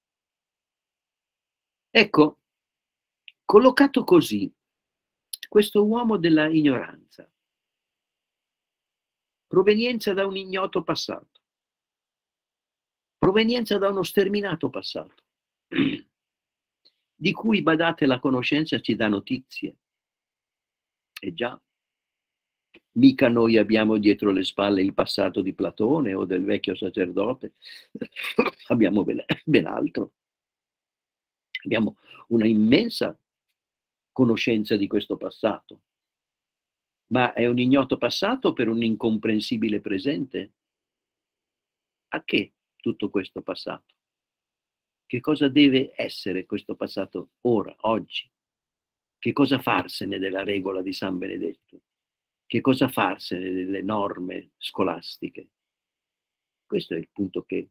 Ecco, collocato così, questo uomo della ignoranza, provenienza da un ignoto passato, provenienza da uno sterminato passato, di cui, badate, la conoscenza ci dà notizie. E già, mica noi abbiamo dietro le spalle il passato di Platone o del vecchio sacerdote, abbiamo ben, ben altro. Abbiamo una immensa conoscenza di questo passato, ma è un ignoto passato per un incomprensibile presente? A che tutto questo passato? Che cosa deve essere questo passato ora, oggi? Che cosa farsene della regola di San Benedetto? Che cosa farsene delle norme scolastiche? Questo è il punto che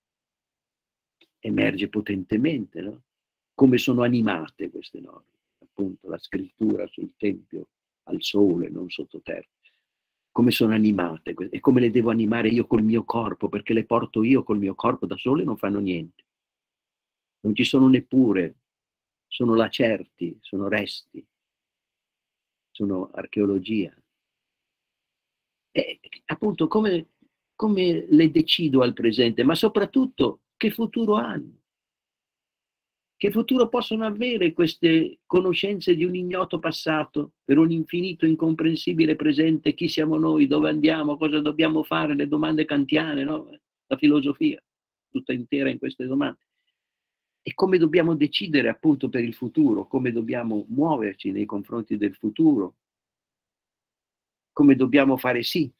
emerge potentemente, no? Come sono animate queste norme, appunto la scrittura sul tempio al sole, non sottoterra. Come sono animate e come le devo animare io col mio corpo, perché le porto io col mio corpo, da sole non fanno niente. Non ci sono neppure, sono lacerti, sono resti, sono archeologia. E appunto come, come le decido al presente, ma soprattutto che futuro hanno? Che futuro possono avere queste conoscenze di un ignoto passato per un infinito incomprensibile presente? Chi siamo noi? Dove andiamo? Cosa dobbiamo fare? Le domande kantiane, no? La filosofia tutta intera in queste domande. E come dobbiamo decidere appunto per il futuro? Come dobbiamo muoverci nei confronti del futuro? Come dobbiamo fare sì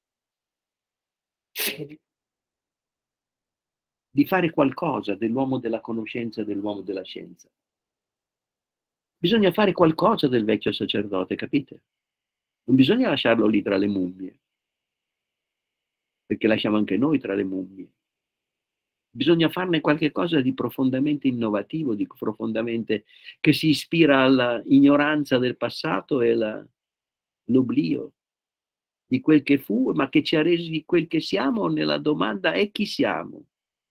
di fare qualcosa dell'uomo della conoscenza e dell'uomo della scienza? Bisogna fare qualcosa del vecchio sacerdote, capite? Non bisogna lasciarlo lì tra le mummie, perché lasciamo anche noi tra le mummie. Bisogna farne qualche cosa di profondamente innovativo, di profondamente che si ispira alla ignoranza del passato e all'oblio di quel che fu, ma che ci ha resi quel che siamo nella domanda è chi siamo.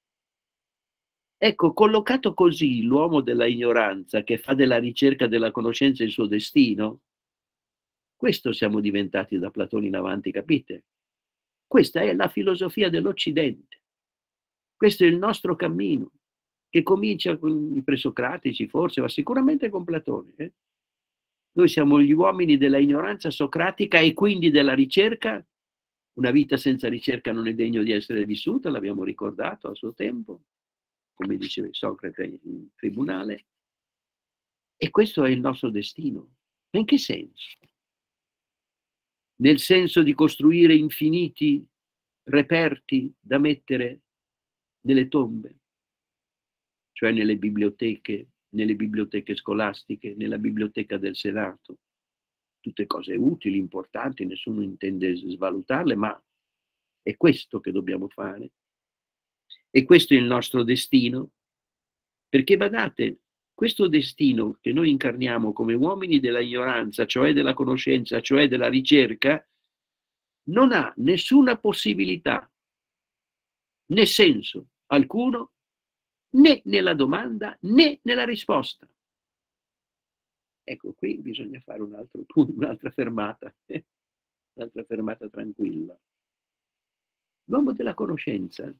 Ecco, collocato così l'uomo della ignoranza che fa della ricerca della conoscenza il suo destino, questo siamo diventati da Platone in avanti, capite? Questa è la filosofia dell'Occidente. Questo è il nostro cammino, che comincia con i presocratici, forse, ma sicuramente con Platone. Eh? Noi siamo gli uomini della ignoranza socratica e quindi della ricerca. Una vita senza ricerca non è degno di essere vissuta, l'abbiamo ricordato a suo tempo, come diceva Socrate in tribunale. E questo è il nostro destino. Ma in che senso? Nel senso di costruire infiniti reperti da mettere nelle tombe, cioè nelle biblioteche, nelle biblioteche scolastiche, nella biblioteca del Senato. Tutte cose utili, importanti, nessuno intende svalutarle, ma è questo che dobbiamo fare. E questo è il nostro destino, perché badate, questo destino che noi incarniamo come uomini della ignoranza, cioè della conoscenza, cioè della ricerca, non ha nessuna possibilità, né senso alcuno, né nella domanda né nella risposta. Ecco, qui bisogna fare un altro punto, un'altra fermata, un'altra fermata tranquilla. L'uomo della conoscenza,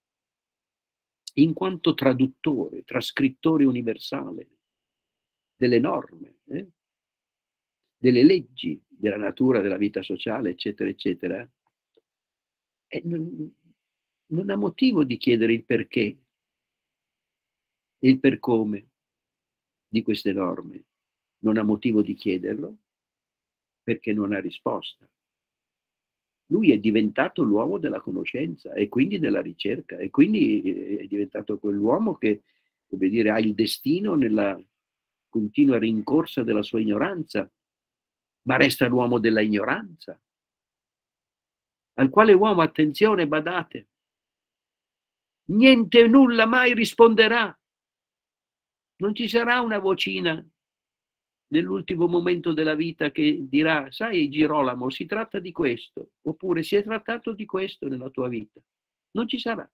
in quanto traduttore, trascrittore universale delle norme, eh, delle leggi, della natura, della vita sociale, eccetera, eccetera, eh, non, non ha motivo di chiedere il perché e il per come di queste norme. Non ha motivo di chiederlo perché non ha risposta. Lui è diventato l'uomo della conoscenza e quindi della ricerca, e quindi è diventato quell'uomo che, come dire, ha il destino nella continua rincorsa della sua ignoranza, ma resta l'uomo della ignoranza, al quale uomo, attenzione, badate, niente e nulla mai risponderà. Non ci sarà una vocina nell'ultimo momento della vita che dirà, sai Girolamo, si tratta di questo, oppure si è trattato di questo nella tua vita. Non ci sarà.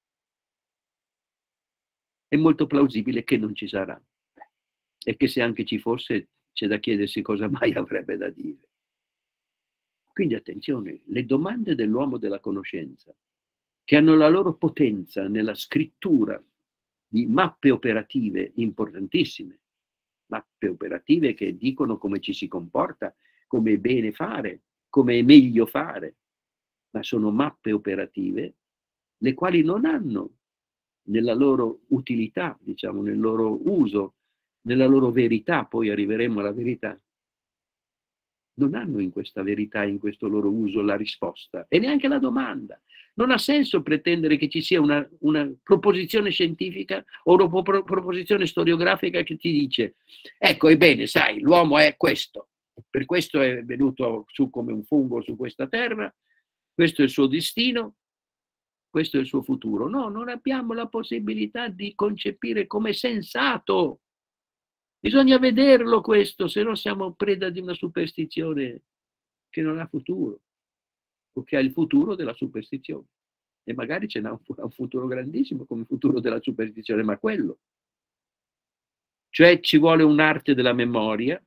È molto plausibile che non ci sarà. E che se anche ci fosse, c'è da chiedersi cosa mai avrebbe da dire. Quindi attenzione, le domande dell'uomo della conoscenza, che hanno la loro potenza nella scrittura di mappe operative importantissime, mappe operative che dicono come ci si comporta, come è bene fare, come è meglio fare, ma sono mappe operative le quali non hanno nella loro utilità, diciamo, nel loro uso, nella loro verità, poi arriveremo alla verità, non hanno in questa verità, in questo loro uso, la risposta e neanche la domanda. Non ha senso pretendere che ci sia una, una proposizione scientifica o una pro proposizione storiografica che ti dice, ecco, ebbene, sai, l'uomo è questo. Per questo è venuto su come un fungo su questa terra, questo è il suo destino, questo è il suo futuro. No, non abbiamo la possibilità di concepire come sensato. Bisogna vederlo questo, se no siamo preda di una superstizione che non ha futuro, o che ha il futuro della superstizione. E magari ce n'ha un, un futuro grandissimo come il futuro della superstizione, ma quello. Cioè ci vuole un'arte della memoria,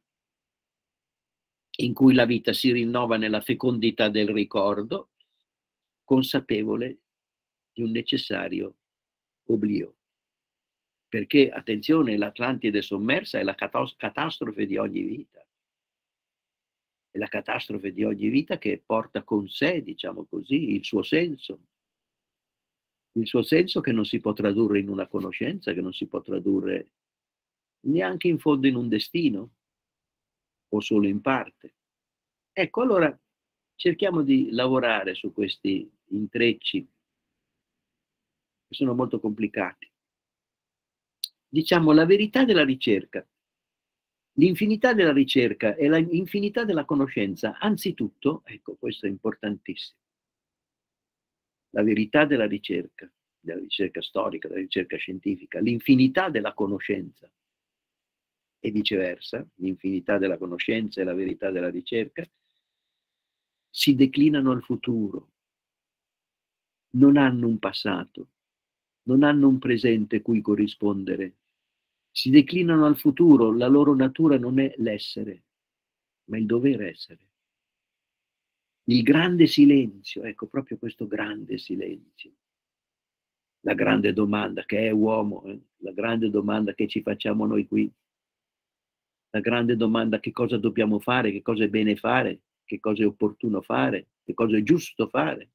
in cui la vita si rinnova nella fecondità del ricordo, consapevole di un necessario oblio. Perché, attenzione, l'Atlantide sommersa è la catastrofe di ogni vita. È la catastrofe di ogni vita che porta con sé, diciamo così, il suo senso. Il suo senso che non si può tradurre in una conoscenza, che non si può tradurre neanche in fondo in un destino, o solo in parte. Ecco, allora cerchiamo di lavorare su questi intrecci che sono molto complicati. Diciamo la verità della ricerca, l'infinità della ricerca e l'infinità della conoscenza, anzitutto, ecco, questo è importantissimo, la verità della ricerca, della ricerca storica, della ricerca scientifica, l'infinità della conoscenza e viceversa, l'infinità della conoscenza e la verità della ricerca, si declinano al futuro, non hanno un passato, non hanno un presente cui corrispondere, si declinano al futuro, la loro natura non è l'essere, ma il dover essere. Il grande silenzio, ecco proprio questo grande silenzio, la grande domanda che è uomo, eh? La grande domanda che ci facciamo noi qui, la grande domanda che cosa dobbiamo fare, che cosa è bene fare, che cosa è opportuno fare, che cosa è giusto fare.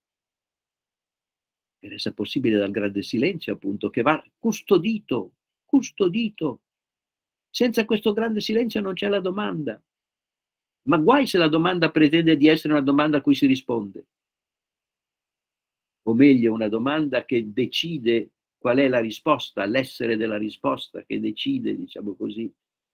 È resa possibile dal grande silenzio, appunto, che va custodito, custodito. Senza questo grande silenzio non c'è la domanda. Ma guai se la domanda pretende di essere una domanda a cui si risponde. O meglio, una domanda che decide qual è la risposta, l'essere della risposta, che decide, diciamo così,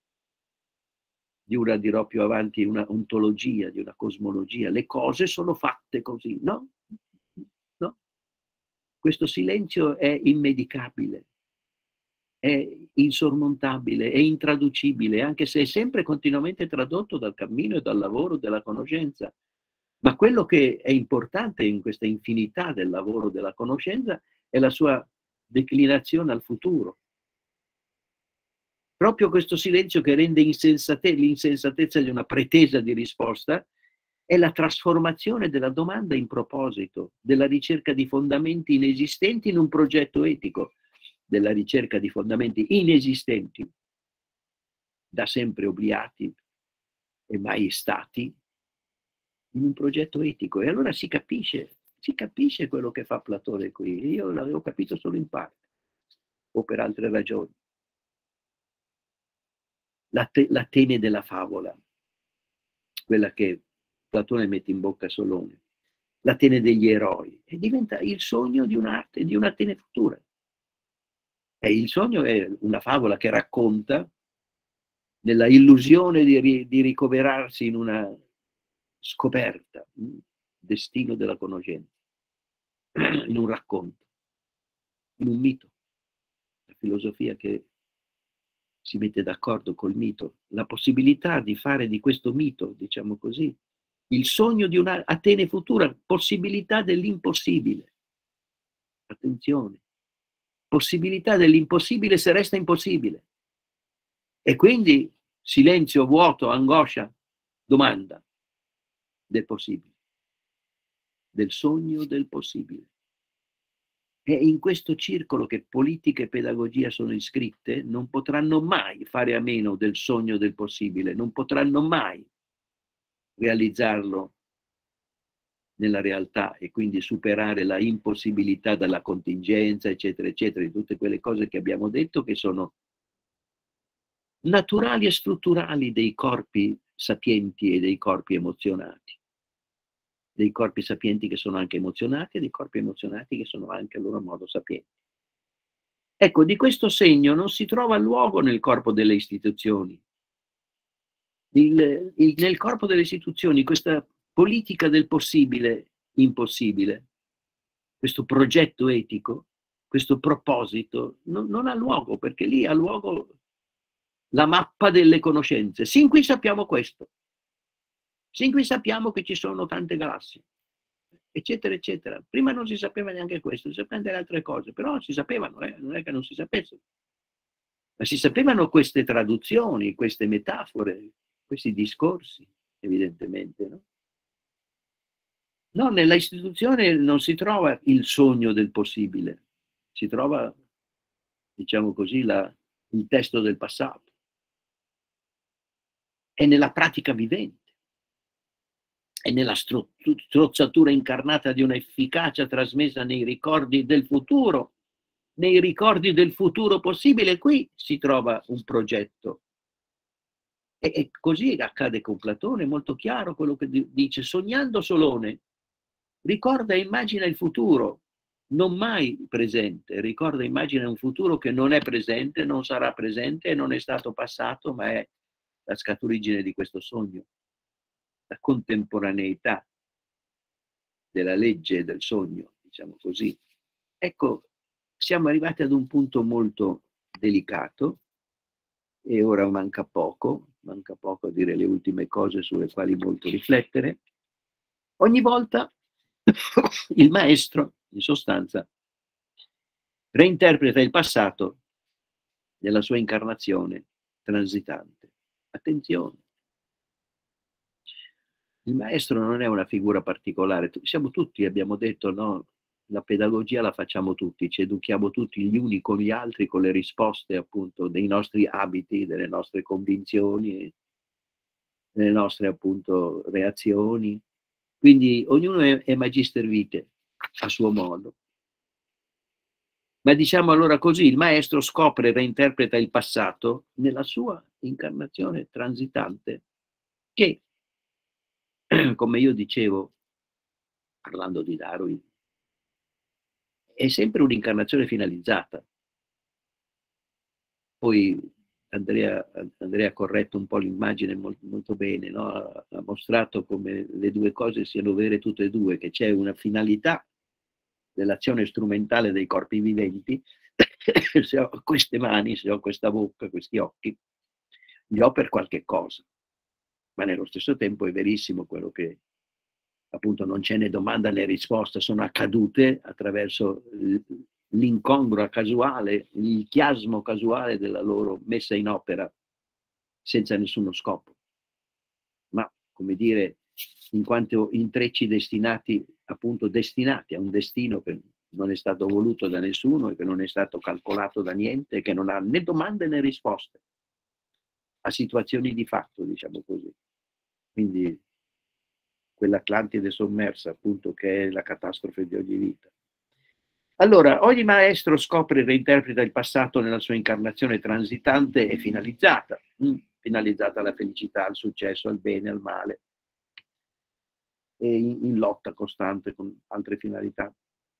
di una, dirò più avanti, una ontologia, di una cosmologia. Le cose sono fatte così, no? No? Questo silenzio è immedicabile, è insormontabile, è intraducibile, anche se è sempre continuamente tradotto dal cammino e dal lavoro della conoscenza. Ma quello che è importante in questa infinità del lavoro della conoscenza è la sua declinazione al futuro. Proprio questo silenzio che rende insensate, l'insensatezza di una pretesa di risposta è la trasformazione della domanda in proposito, della ricerca di fondamenti inesistenti in un progetto etico, della ricerca di fondamenti inesistenti, da sempre obliati e mai stati, in un progetto etico. E allora si capisce, si capisce quello che fa Platone qui. Io l'avevo capito solo in parte, o per altre ragioni. L'Atene della favola, quella che Platone mette in bocca a Solone, l'Atene degli eroi, e diventa il sogno di un'arte, di un'Atene futura. E il sogno è una favola che racconta, nella illusione di, di ricoverarsi in una scoperta, un destino della conoscenza, in un racconto, in un mito, la filosofia che si mette d'accordo col mito, la possibilità di fare di questo mito, diciamo così, il sogno di una Atene futura, possibilità dell'impossibile. Attenzione, possibilità dell'impossibile se resta impossibile. E quindi silenzio, vuoto, angoscia, domanda del possibile, del sogno del possibile. E in questo circolo che politica e pedagogia sono iscritte, non potranno mai fare a meno del sogno del possibile, non potranno mai realizzarlo nella realtà e quindi superare la impossibilità della contingenza, eccetera, eccetera, di tutte quelle cose che abbiamo detto che sono naturali e strutturali dei corpi sapienti e dei corpi emozionati. Dei corpi sapienti che sono anche emozionati e dei corpi emozionati che sono anche a loro modo sapienti. Ecco, di questo segno non si trova luogo nel corpo delle istituzioni. Il, il, nel corpo delle istituzioni questa politica del possibile impossibile, questo progetto etico, questo proposito, non, non ha luogo, perché lì ha luogo la mappa delle conoscenze. Sin qui sappiamo questo, sin qui sappiamo che ci sono tante galassie, eccetera, eccetera. Prima non si sapeva neanche questo, si sapevano delle altre cose, però si sapevano, eh? Non è che non si sapessero. Ma si sapevano queste traduzioni, queste metafore, questi discorsi, evidentemente, no? No, nella istituzione non si trova il sogno del possibile, si trova, diciamo così, la, il testo del passato. È nella pratica vivente, è nella strozzatura incarnata di un'efficacia trasmessa nei ricordi del futuro, nei ricordi del futuro possibile. Qui si trova un progetto. E, e così accade con Platone, è molto chiaro quello che dice: sognando Solone, ricorda e immagina il futuro, non mai presente, ricorda e immagina un futuro che non è presente, non sarà presente e non è stato passato, ma è la scaturigine di questo sogno, la contemporaneità della legge e del sogno, diciamo così. Ecco, siamo arrivati ad un punto molto delicato e ora manca poco, manca poco a dire le ultime cose sulle quali molto riflettere. Ogni volta il maestro, in sostanza, reinterpreta il passato nella sua incarnazione transitante. Attenzione, il maestro non è una figura particolare, siamo tutti, abbiamo detto, no? La pedagogia la facciamo tutti, ci educhiamo tutti gli uni con gli altri, con le risposte appunto dei nostri abiti, delle nostre convinzioni, delle nostre appunto reazioni. Quindi ognuno è, è magister vitae a suo modo. Ma diciamo allora così, il maestro scopre e reinterpreta il passato nella sua incarnazione transitante, che, come io dicevo, parlando di Darwin, è sempre un'incarnazione finalizzata. Poi Andrea, Andrea ha corretto un po' l'immagine molto, molto bene, no? ha, ha mostrato come le due cose siano vere tutte e due, che c'è una finalità dell'azione strumentale dei corpi viventi. Se ho queste mani, se ho questa bocca, questi occhi, li ho per qualche cosa. Ma nello stesso tempo è verissimo quello che appunto non c'è né domanda né risposta, sono accadute attraverso l'incongrua casuale, il chiasmo casuale della loro messa in opera senza nessuno scopo. Ma, come dire, in quanto intrecci destinati, appunto destinati a un destino che non è stato voluto da nessuno e che non è stato calcolato da niente e che non ha né domande né risposte a situazioni di fatto, diciamo così. Quindi quell'Atlantide sommersa, appunto, che è la catastrofe di ogni vita. Allora, ogni maestro scopre e reinterpreta il passato nella sua incarnazione transitante e finalizzata, mh, finalizzata alla felicità, al successo, al bene, al male, e in, in lotta costante con altre finalità.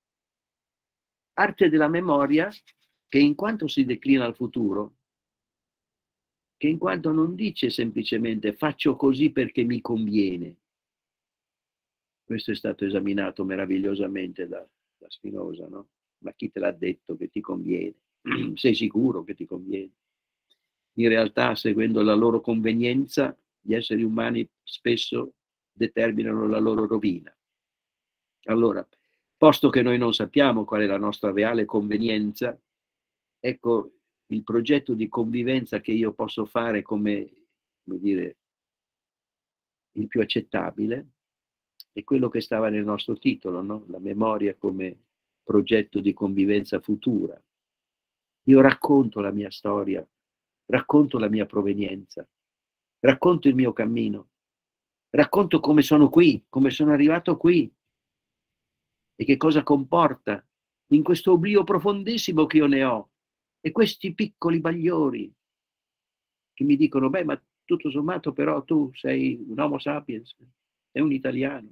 Arte della memoria che in quanto si declina al futuro, che in quanto non dice semplicemente faccio così perché mi conviene. Questo è stato esaminato meravigliosamente da, da Spinoza, no? Ma chi te l'ha detto che ti conviene? Sei sicuro che ti conviene? In realtà, seguendo la loro convenienza, gli esseri umani spesso determinano la loro rovina. Allora, posto che noi non sappiamo qual è la nostra reale convenienza, ecco, il progetto di convivenza che io posso fare come, come dire, il più accettabile è quello che stava nel nostro titolo, no? La memoria come progetto di convivenza futura. Io racconto la mia storia, racconto la mia provenienza, racconto il mio cammino, racconto come sono qui, come sono arrivato qui e che cosa comporta in questo oblio profondissimo che io ne ho e questi piccoli bagliori che mi dicono, beh, ma tutto sommato però tu sei un Homo sapiens, sei un italiano,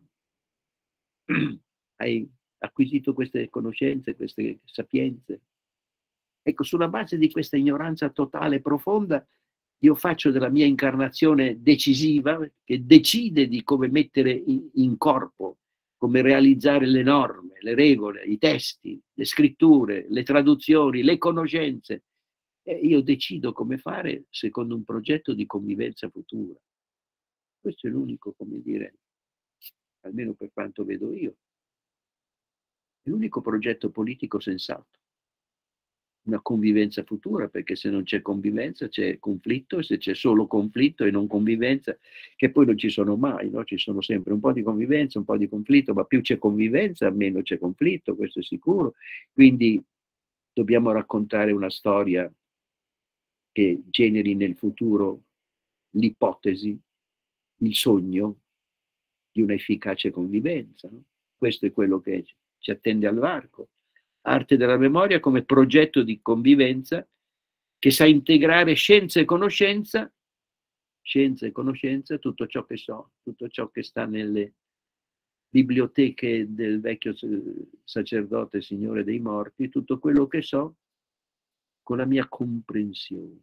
hai acquisito queste conoscenze, queste sapienze. Ecco, sulla base di questa ignoranza totale e profonda, io faccio della mia incarnazione decisiva, che decide di come mettere in, in corpo, come realizzare le norme, le regole, i testi, le scritture, le traduzioni, le conoscenze. E io decido come fare secondo un progetto di convivenza futura. Questo è l'unico, come dire, almeno per quanto vedo io, è l'unico progetto politico sensato. Una convivenza futura, perché se non c'è convivenza c'è conflitto, e se c'è solo conflitto e non convivenza, che poi non ci sono mai, no? Ci sono sempre un po' di convivenza, un po' di conflitto, ma più c'è convivenza, meno c'è conflitto, questo è sicuro. Quindi dobbiamo raccontare una storia che generi nel futuro l'ipotesi, il sogno di un'efficace convivenza. No? Questo è quello che ci attende al varco. Arte della memoria come progetto di convivenza che sa integrare scienza e conoscenza, scienza e conoscenza, tutto ciò che so, tutto ciò che sta nelle biblioteche del vecchio sacerdote Signore dei Morti, tutto quello che so con la mia comprensione,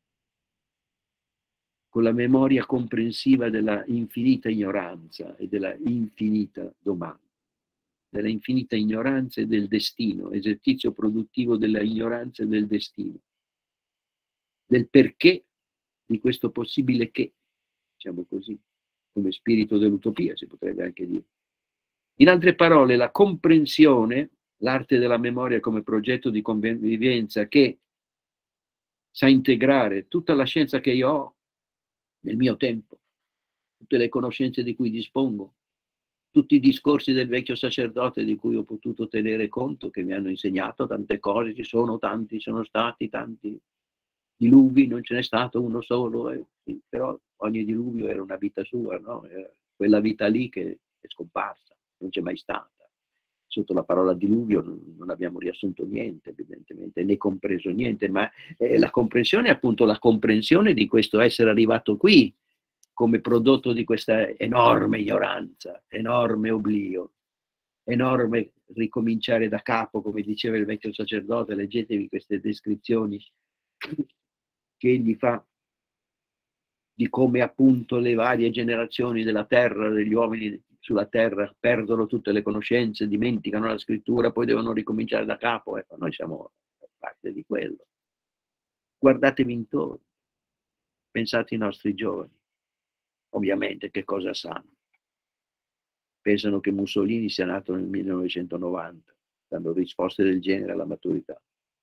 con la memoria comprensiva della infinita ignoranza e della infinita domanda, della infinita ignoranza e del destino, esercizio produttivo della ignoranza e del destino, del perché di questo possibile che, diciamo così, come spirito dell'utopia si potrebbe anche dire. In altre parole, la comprensione, l'arte della memoria come progetto di convivenza che sa integrare tutta la scienza che io ho nel mio tempo, tutte le conoscenze di cui dispongo, tutti i discorsi del vecchio sacerdote di cui ho potuto tenere conto, che mi hanno insegnato tante cose, ci sono tanti, sono stati tanti diluvi, non ce n'è stato uno solo, eh, sì, però ogni diluvio era una vita sua, no? Era quella vita lì che è scomparsa, non c'è mai stata. Sotto la parola diluvio non, non abbiamo riassunto niente, evidentemente, né compreso niente, ma eh, la comprensione è appunto la comprensione di questo essere arrivato qui, come prodotto di questa enorme ignoranza, enorme oblio, enorme ricominciare da capo, come diceva il vecchio sacerdote, leggetevi queste descrizioni che egli fa di come appunto le varie generazioni della terra, degli uomini sulla terra, perdono tutte le conoscenze, dimenticano la scrittura, poi devono ricominciare da capo. Ecco, noi siamo parte di quello. Guardatevi intorno, pensate ai nostri giovani, ovviamente che cosa sanno? Pensano che Mussolini sia nato nel millenovecentonovanta, danno risposte del genere alla maturità.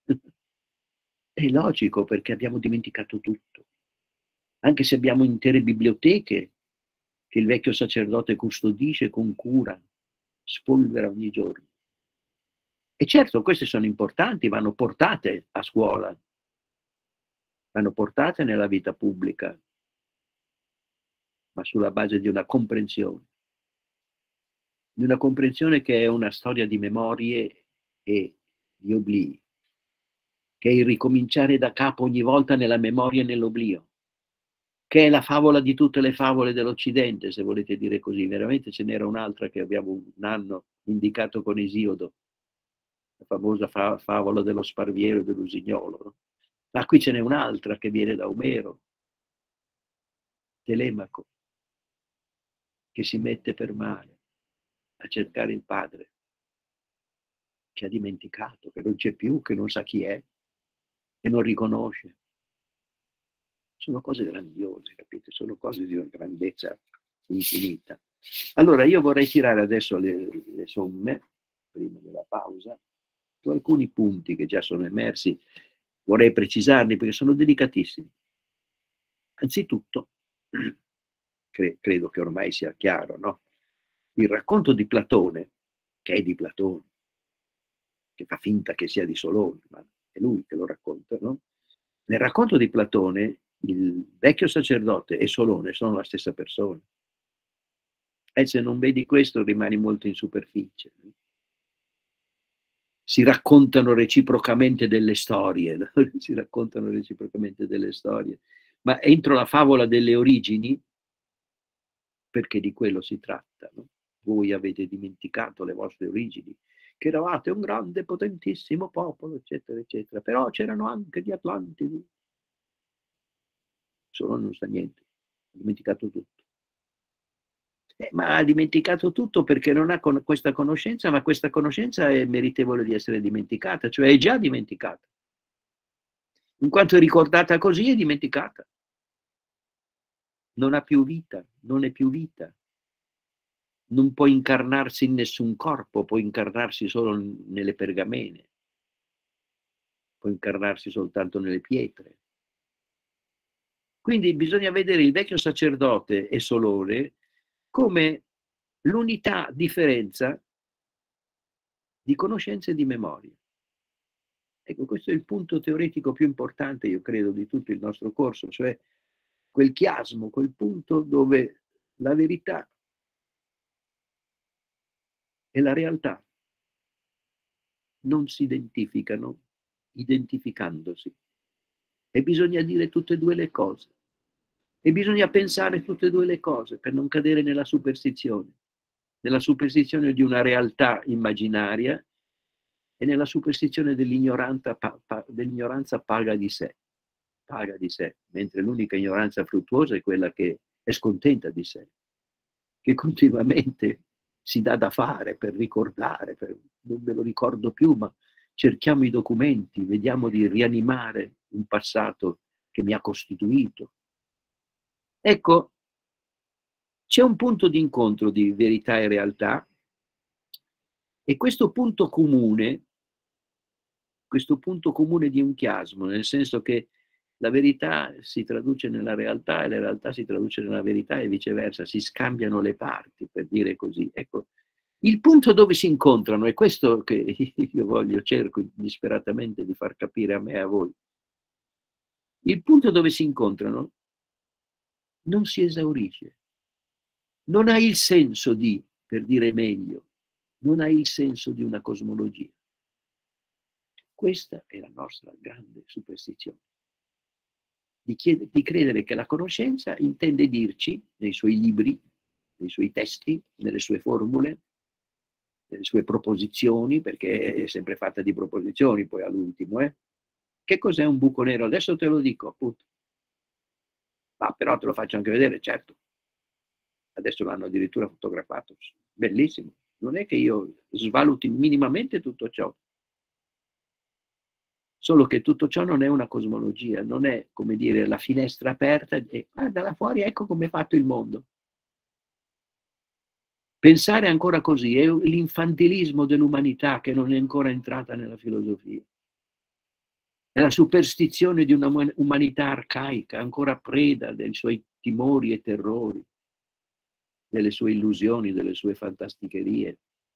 È logico, perché abbiamo dimenticato tutto. Anche se abbiamo intere biblioteche che il vecchio sacerdote custodisce con cura, spolvera ogni giorno. E certo, queste sono importanti, vanno portate a scuola, vanno portate nella vita pubblica, ma sulla base di una comprensione. Di una comprensione che è una storia di memorie e di oblii, che è il ricominciare da capo ogni volta nella memoria e nell'oblio, che è la favola di tutte le favole dell'Occidente, se volete dire così. Veramente ce n'era un'altra che abbiamo un anno indicato con Esiodo, la famosa fa favola dello sparviero e dell'usignolo. No? Ma qui ce n'è un'altra che viene da Omero, Telemaco, che si mette per mare a cercare il padre, che ha dimenticato, che non c'è più, che non sa chi è, che non riconosce. Sono cose grandiose, capite? Sono cose di una grandezza infinita. Allora, io vorrei tirare adesso le, le somme, prima della pausa, su alcuni punti che già sono emersi, vorrei precisarli perché sono delicatissimi. Anzitutto, cre credo che ormai sia chiaro, no? Il racconto di Platone, che è di Platone, che fa finta che sia di Solone, ma è lui che lo racconta, no? Nel racconto di Platone, il vecchio sacerdote e Solone sono la stessa persona. E se non vedi questo rimani molto in superficie. Si raccontano reciprocamente delle storie, no? Si raccontano reciprocamente delle storie, ma entro la favola delle origini, perché di quello si tratta, no? Voi avete dimenticato le vostre origini, che eravate un grande, potentissimo popolo, eccetera, eccetera, però c'erano anche gli Atlantidi. solo non sa niente, ha dimenticato tutto. Eh, ma ha dimenticato tutto perché non ha con questa conoscenza, ma questa conoscenza è meritevole di essere dimenticata, cioè è già dimenticata. In quanto è ricordata così, è dimenticata. Non ha più vita, non è più vita. Non può incarnarsi in nessun corpo, può incarnarsi solo nelle pergamene, può incarnarsi soltanto nelle pietre. Quindi bisogna vedere il vecchio sacerdote e Solone come l'unità differenza di conoscenza e di memoria. Ecco, questo è il punto teoretico più importante, io credo, di tutto il nostro corso, cioè quel chiasmo, quel punto dove la verità e la realtà non si identificano identificandosi. E bisogna dire tutte e due le cose. E bisogna pensare tutte e due le cose per non cadere nella superstizione, nella superstizione di una realtà immaginaria e nella superstizione dell'ignoranza pa, pa, dell'ignoranza paga di sé, paga di sé, mentre l'unica ignoranza fruttuosa è quella che è scontenta di sé, che continuamente si dà da fare per ricordare, per, non me lo ricordo più, ma cerchiamo i documenti, vediamo di rianimare un passato che mi ha costituito. Ecco, c'è un punto di incontro di verità e realtà e questo punto comune, questo punto comune di un chiasmo, nel senso che la verità si traduce nella realtà e la realtà si traduce nella verità e viceversa, si scambiano le parti, per dire così. Ecco, il punto dove si incontrano, è questo che io voglio, cerco disperatamente di far capire a me e a voi. Il punto dove si incontrano non si esaurisce, non ha il senso di, per dire meglio, non ha il senso di una cosmologia. Questa è la nostra grande superstizione. Di, chiedere, di credere che la conoscenza intende dirci, nei suoi libri, nei suoi testi, nelle sue formule, nelle sue proposizioni, perché è sempre fatta di proposizioni, poi all'ultimo, eh? Che cos'è un buco nero? Adesso te lo dico, appunto. Ma però te lo faccio anche vedere, certo. Adesso l'hanno addirittura fotografato. Bellissimo. Non è che io svaluti minimamente tutto ciò. Solo che tutto ciò non è una cosmologia, non è, come dire, la finestra aperta e guarda là fuori, ecco come è fatto il mondo. Pensare ancora così è l'infantilismo dell'umanità che non è ancora entrata nella filosofia. È la superstizione di un'umanità arcaica, ancora preda dei suoi timori e terrori, delle sue illusioni, delle sue fantasticherie.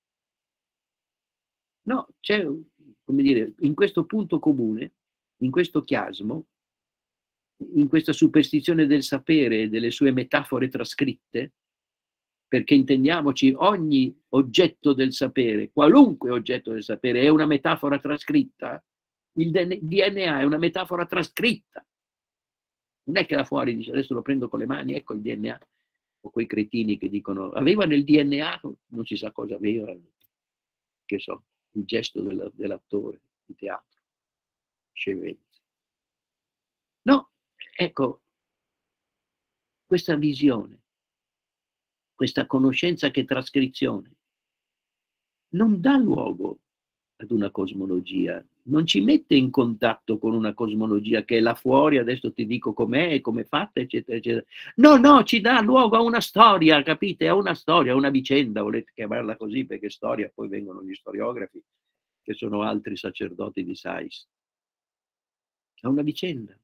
No, c'è, come dire, in questo punto comune, in questo chiasmo, in questa superstizione del sapere e delle sue metafore trascritte, perché intendiamoci, ogni oggetto del sapere, qualunque oggetto del sapere, è una metafora trascritta. Il D N A è una metafora trascritta. Non è che da fuori dice adesso lo prendo con le mani, ecco il D N A. O quei cretini che dicono aveva nel D N A, non si sa cosa aveva, che so, il gesto dell'attore di teatro, scemenze. No, ecco, questa visione, questa conoscenza che è trascrizione, non dà luogo ad una cosmologia, non ci mette in contatto con una cosmologia che è là fuori, adesso ti dico com'è, come è fatta, eccetera, eccetera. No, no, ci dà luogo a una storia, capite? A una storia, a una vicenda, volete chiamarla così, perché storia, poi vengono gli storiografi, che sono altri sacerdoti di Sais. A una vicenda.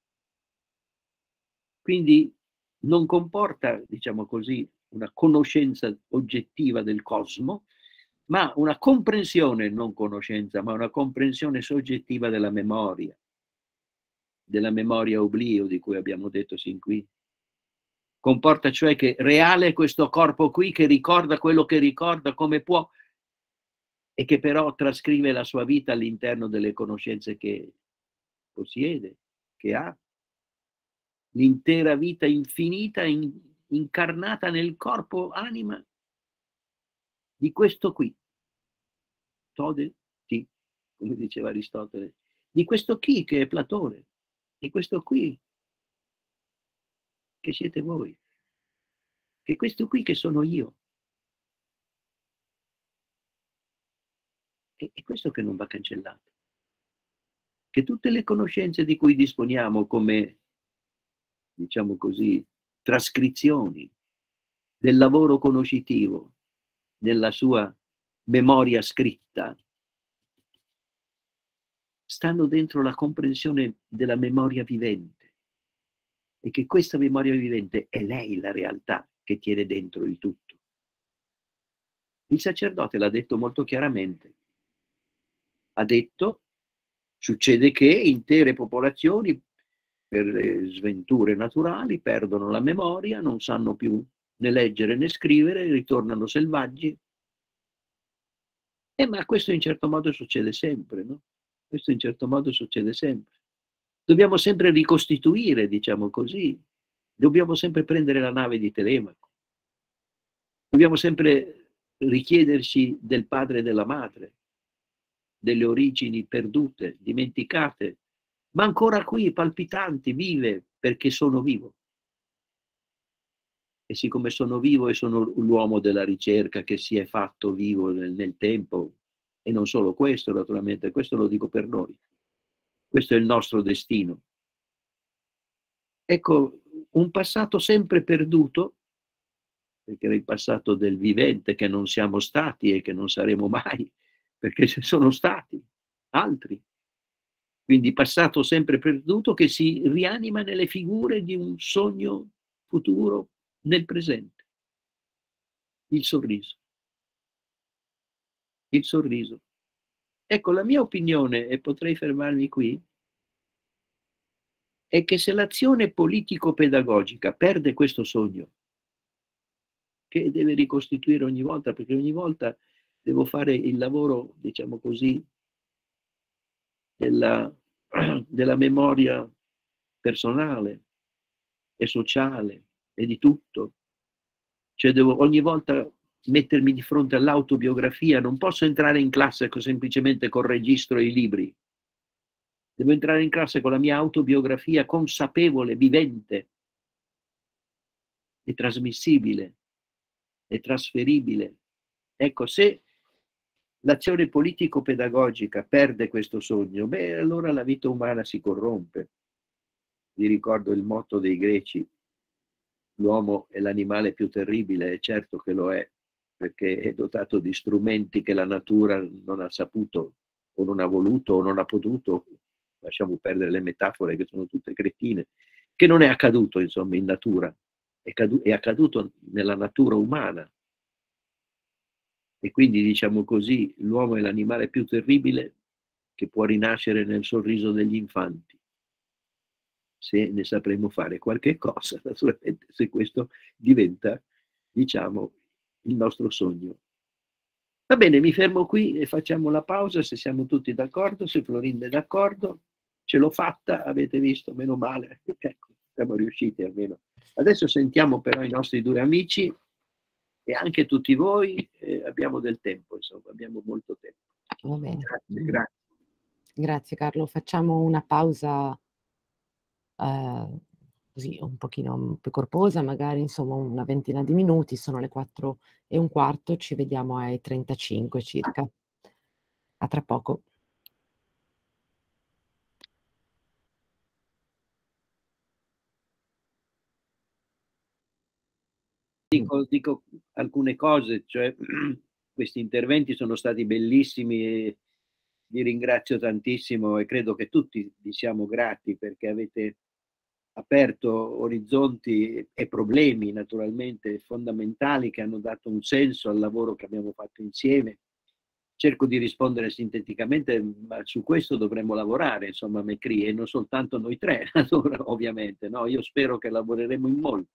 Quindi non comporta, diciamo così, una conoscenza oggettiva del cosmo, ma una comprensione, non conoscenza, ma una comprensione soggettiva della memoria, della memoria oblio di cui abbiamo detto sin qui. Comporta cioè che reale è questo corpo qui che ricorda quello che ricorda come può e che però trascrive la sua vita all'interno delle conoscenze che possiede, che ha. L'intera vita infinita in, incarnata nel corpo anima di questo qui, Tode Ti, come diceva Aristotele, di questo chi che è Platone, di questo qui che siete voi, che questo qui che sono io. E, e questo che non va cancellato. Che tutte le conoscenze di cui disponiamo come, diciamo così, trascrizioni del lavoro conoscitivo, nella sua memoria scritta, stanno dentro la comprensione della memoria vivente, e che questa memoria vivente è lei la realtà che tiene dentro il tutto. Il sacerdote l'ha detto molto chiaramente. Ha detto: succede che intere popolazioni, per le sventure naturali, perdono la memoria, non sanno più né leggere né scrivere, ritornano selvaggi. Eh, ma questo in certo modo succede sempre, no? Questo in certo modo succede sempre. Dobbiamo sempre ricostituire, diciamo così. Dobbiamo sempre prendere la nave di Telemaco. Dobbiamo sempre richiederci del padre e della madre, delle origini perdute, dimenticate, ma ancora qui, palpitanti, vive, perché sono vivo. E siccome sono vivo e sono l'uomo della ricerca che si è fatto vivo nel, nel tempo, e non solo questo, naturalmente, questo lo dico per noi, questo è il nostro destino. Ecco, un passato sempre perduto, perché era il passato del vivente che non siamo stati e che non saremo mai, perché ci sono stati altri. Quindi passato sempre perduto che si rianima nelle figure di un sogno futuro nel presente. Il sorriso. Il sorriso. Ecco, la mia opinione, e potrei fermarmi qui, è che se l'azione politico-pedagogica perde questo sogno, che deve ricostituire ogni volta, perché ogni volta devo fare il lavoro, diciamo così, della, della memoria personale e sociale e di tutto. Cioè devo ogni volta mettermi di fronte all'autobiografia, non posso entrare in classe semplicemente col registro e i libri. Devo entrare in classe con la mia autobiografia consapevole, vivente e trasmissibile e trasferibile. Ecco, se l'azione politico-pedagogica perde questo sogno, beh, allora la vita umana si corrompe. Vi ricordo il motto dei greci: l'uomo è l'animale più terribile, e certo che lo è, perché è dotato di strumenti che la natura non ha saputo, o non ha voluto, o non ha potuto, lasciamo perdere le metafore che sono tutte cretine, che non è accaduto, insomma, in natura, è, è accaduto nella natura umana. E quindi, diciamo così, l'uomo è l'animale più terribile che può rinascere nel sorriso degli infanti, se ne sapremo fare qualche cosa, naturalmente, se questo diventa, diciamo, il nostro sogno. Va bene, mi fermo qui e facciamo la pausa, se siamo tutti d'accordo, se Florinda è d'accordo. Ce l'ho fatta, avete visto, meno male. Ecco, siamo riusciti almeno. Adesso sentiamo però i nostri due amici e anche tutti voi, eh, abbiamo del tempo, insomma, abbiamo molto tempo. Va bene. Grazie, grazie. Grazie Carlo, facciamo una pausa eh, così un pochino più corposa, magari insomma una ventina di minuti, sono le quattro e un quarto, ci vediamo ai trentacinque circa. A tra poco. Dico, dico alcune cose, cioè questi interventi sono stati bellissimi e vi ringrazio tantissimo e credo che tutti vi siamo grati perché avete aperto orizzonti e problemi naturalmente fondamentali che hanno dato un senso al lavoro che abbiamo fatto insieme. Cerco di rispondere sinteticamente, ma su questo dovremo lavorare, insomma, Mecri, e non soltanto noi tre, ovviamente, no? Io spero che lavoreremo in molti.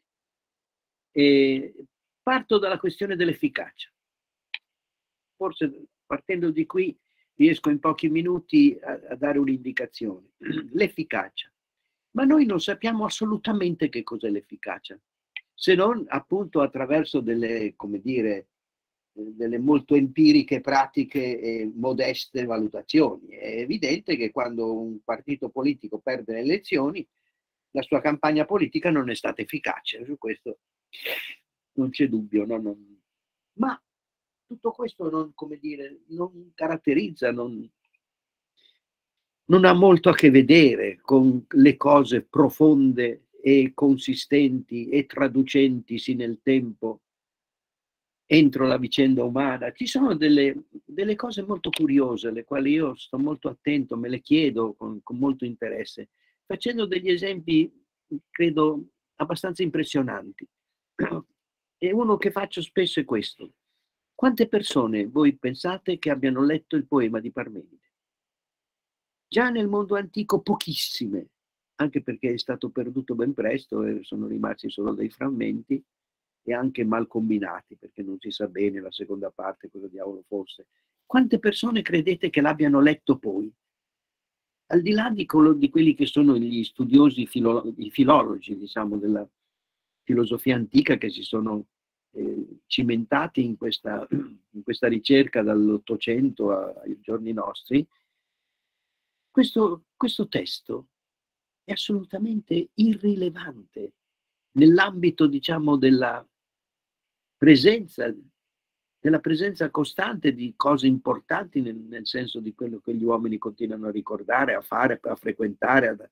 E parto dalla questione dell'efficacia. Forse partendo di qui riesco in pochi minuti a, a dare un'indicazione. L'efficacia. Ma noi non sappiamo assolutamente che cos'è l'efficacia, se non appunto attraverso delle, come dire, delle molto empiriche, pratiche e modeste valutazioni. È evidente che quando un partito politico perde le elezioni, la sua campagna politica non è stata efficace, su questo non c'è dubbio, no? Non... ma tutto questo non, come dire, non caratterizza, non, non ha molto a che vedere con le cose profonde e consistenti e traducentisi nel tempo entro la vicenda umana. Ci sono delle, delle cose molto curiose, alle quali io sto molto attento, me le chiedo con, con molto interesse, facendo degli esempi, credo, abbastanza impressionanti. E uno che faccio spesso è questo. Quante persone voi pensate che abbiano letto il poema di Parmenide? Già nel mondo antico pochissime, anche perché è stato perduto ben presto e sono rimasti solo dei frammenti e anche mal combinati, perché non si sa bene la seconda parte cosa diavolo fosse. Quante persone credete che l'abbiano letto poi? Al di là di, di quelli che sono gli studiosi, filo, i filologi, diciamo, della filosofia antica che si sono eh, cimentati in questa, in questa ricerca dall'Ottocento ai giorni nostri, questo, questo testo è assolutamente irrilevante nell'ambito, diciamo, della presenza, della presenza costante di cose importanti nel, nel senso di quello che gli uomini continuano a ricordare, a fare, a frequentare. A...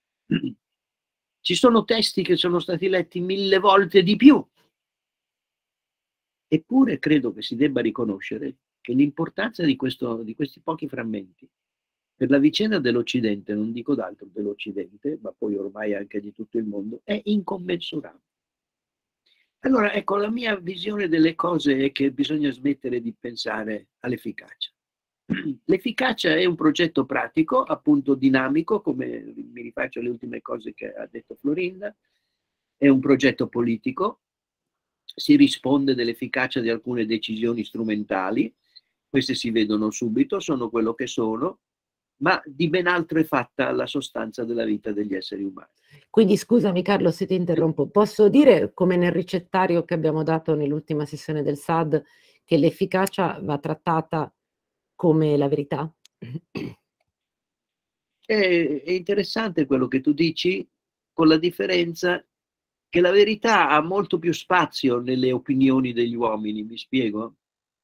Ci sono testi che sono stati letti mille volte di più. Eppure credo che si debba riconoscere che l'importanza di, questo, di questi pochi frammenti per la vicenda dell'Occidente, non dico d'altro dell'Occidente, ma poi ormai anche di tutto il mondo, è incommensurabile. Allora, ecco, la mia visione delle cose è che bisogna smettere di pensare all'efficacia. L'efficacia è un progetto pratico, appunto dinamico, come mi rifaccio alle ultime cose che ha detto Florinda, è un progetto politico, si risponde dell'efficacia di alcune decisioni strumentali, queste si vedono subito, sono quello che sono, ma di ben altro è fatta la sostanza della vita degli esseri umani. Quindi scusami Carlo se ti interrompo, posso dire come nel ricettario che abbiamo dato nell'ultima sessione del S A D che l'efficacia va trattata come la verità? È, è interessante quello che tu dici, con la differenza che la verità ha molto più spazio nelle opinioni degli uomini, mi spiego?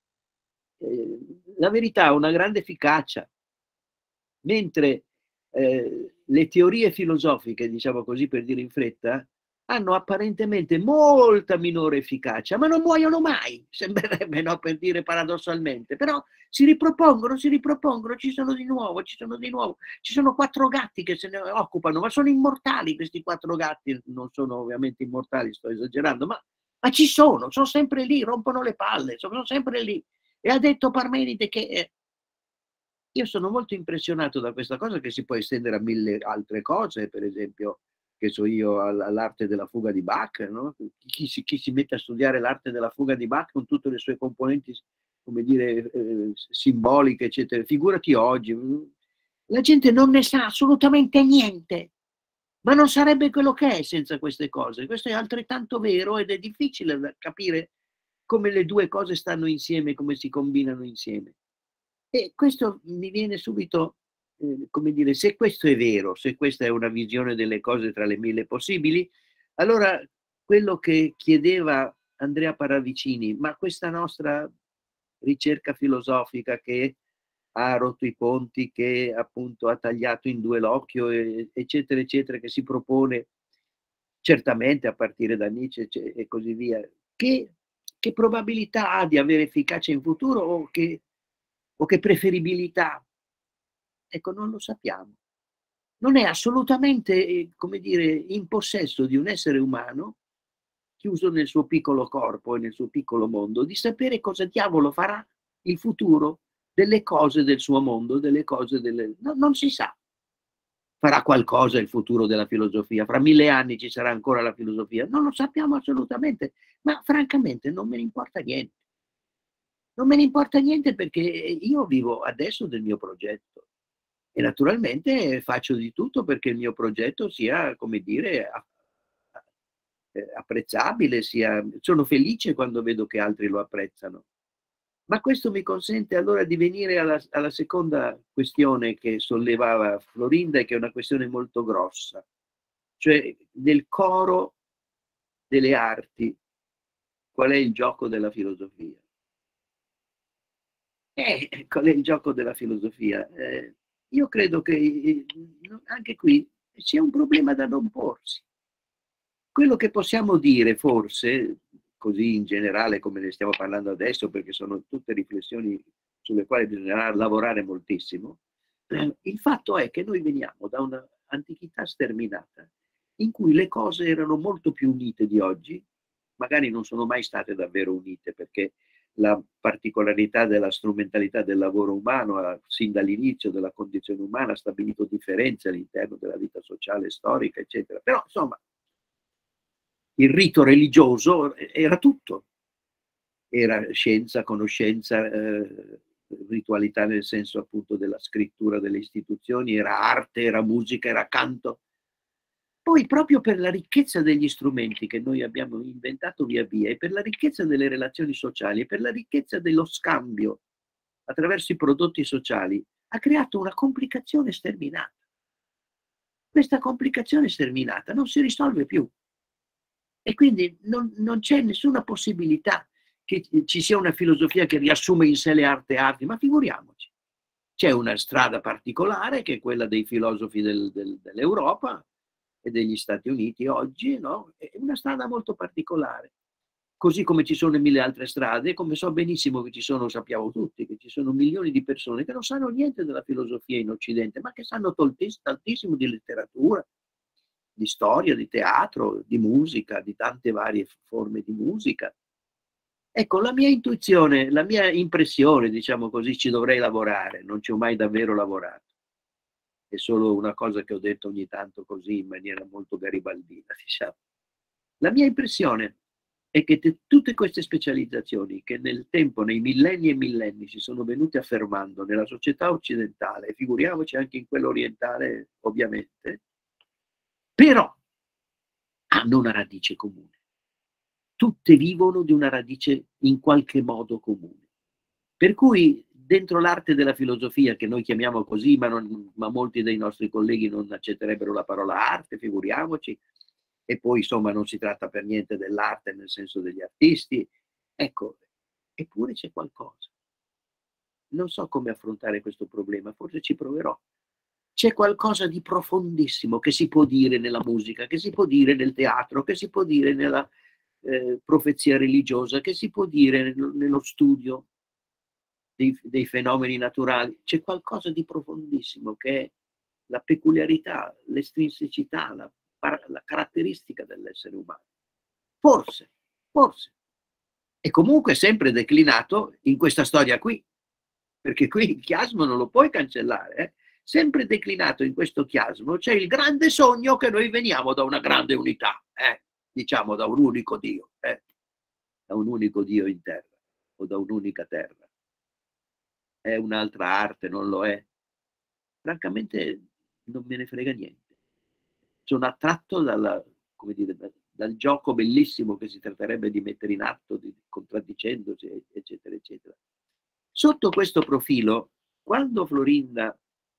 Eh, la verità ha una grande efficacia, mentre eh, le teorie filosofiche, diciamo così per dire in fretta, hanno apparentemente molta minore efficacia, ma non muoiono mai, sembrerebbe, no, per dire paradossalmente, però si ripropongono, si ripropongono, ci sono di nuovo, ci sono di nuovo, ci sono quattro gatti che se ne occupano, ma sono immortali questi quattro gatti, non sono ovviamente immortali, sto esagerando, ma, ma ci sono, sono sempre lì, rompono le palle, sono sempre lì. E ha detto Parmenide che... Eh, io sono molto impressionato da questa cosa che si può estendere a mille altre cose, per esempio, che so io, all'arte della fuga di Bach, no? Chi si, chi si mette a studiare l'arte della fuga di Bach con tutte le sue componenti, come dire, eh, simboliche, eccetera. Figurati oggi, la gente non ne sa assolutamente niente, ma non sarebbe quello che è senza queste cose. Questo è altrettanto vero ed è difficile capire come le due cose stanno insieme, come si combinano insieme. E questo mi viene subito, eh, come dire, se questo è vero, se questa è una visione delle cose tra le mille possibili, allora quello che chiedeva Andrea Paravicini, ma questa nostra ricerca filosofica che ha rotto i ponti, che appunto ha tagliato in due l'occhio, eccetera, eccetera, che si propone certamente a partire da Nietzsche e così via, che, che probabilità ha di avere efficacia in futuro o che o che preferibilità? Ecco, non lo sappiamo. Non è assolutamente, come dire, in possesso di un essere umano, chiuso nel suo piccolo corpo e nel suo piccolo mondo, di sapere cosa diavolo farà il futuro delle cose del suo mondo, delle cose delle... No, non si sa. Farà qualcosa il futuro della filosofia? Fra mille anni ci sarà ancora la filosofia? Non lo sappiamo assolutamente, ma francamente non me ne importa niente. Non me ne importa niente perché io vivo adesso del mio progetto e naturalmente faccio di tutto perché il mio progetto sia, come dire, apprezzabile, sia... sono felice quando vedo che altri lo apprezzano. Ma questo mi consente allora di venire alla, alla seconda questione che sollevava Florinda e che è una questione molto grossa. Cioè, nel coro delle arti, qual è il gioco della filosofia? Eh, qual è il gioco della filosofia? Eh, io credo che eh, anche qui sia un problema da non porsi. Quello che possiamo dire, forse, così in generale come ne stiamo parlando adesso, perché sono tutte riflessioni sulle quali bisognerà lavorare moltissimo, eh, il fatto è che noi veniamo da un'antichità sterminata, in cui le cose erano molto più unite di oggi, magari non sono mai state davvero unite, perché la particolarità della strumentalità del lavoro umano, ha, sin dall'inizio della condizione umana, ha stabilito differenze all'interno della vita sociale, storica, eccetera. Però, insomma, il rito religioso era tutto. Era scienza, conoscenza, eh, ritualità nel senso appunto della scrittura delle istituzioni, era arte, era musica, era canto. Poi proprio per la ricchezza degli strumenti che noi abbiamo inventato via via e per la ricchezza delle relazioni sociali e per la ricchezza dello scambio attraverso i prodotti sociali, ha creato una complicazione sterminata. Questa complicazione sterminata non si risolve più. E quindi non, non c'è nessuna possibilità che ci sia una filosofia che riassume in sé le arte arti, ma figuriamoci. C'è una strada particolare che è quella dei filosofi del, del, dell'Europa e degli Stati Uniti oggi, no? È una strada molto particolare. Così come ci sono mille altre strade, come so benissimo che ci sono, sappiamo tutti, che ci sono milioni di persone che non sanno niente della filosofia in Occidente, ma che sanno tantissimo di letteratura, di storia, di teatro, di musica, di tante varie forme di musica. Ecco, la mia intuizione, la mia impressione, diciamo così, ci dovrei lavorare, non ci ho mai davvero lavorato. È solo una cosa che ho detto ogni tanto così in maniera molto garibaldina, diciamo. La mia impressione è che te, tutte queste specializzazioni che nel tempo, nei millenni e millenni, si sono venute affermando nella società occidentale, e figuriamoci anche in quella orientale, ovviamente, però hanno una radice comune. Tutte vivono di una radice in qualche modo comune. Per cui dentro l'arte della filosofia, che noi chiamiamo così, ma, non, ma molti dei nostri colleghi non accetterebbero la parola arte, figuriamoci, e poi insomma non si tratta per niente dell'arte nel senso degli artisti, ecco, eppure c'è qualcosa. Non so come affrontare questo problema, forse ci proverò. C'è qualcosa di profondissimo che si può dire nella musica, che si può dire nel teatro, che si può dire nella eh, profezia religiosa, che si può dire nello studio dei, dei fenomeni naturali. C'è qualcosa di profondissimo che è la peculiarità, l'estrinsecità, la, la caratteristica dell'essere umano. Forse, forse. E comunque sempre declinato in questa storia qui, perché qui il chiasmo non lo puoi cancellare, eh? Sempre declinato in questo chiasmo c'è il grande sogno che noi veniamo da una grande unità, eh? Diciamo da un unico Dio, eh? Da un unico Dio in terra o da un'unica terra. È un'altra arte, non lo è? Francamente non me ne frega niente. Sono attratto dalla, come dire, dal, dal gioco bellissimo che si tratterebbe di mettere in atto, di, contraddicendosi, eccetera, eccetera. Sotto questo profilo, quando Florinda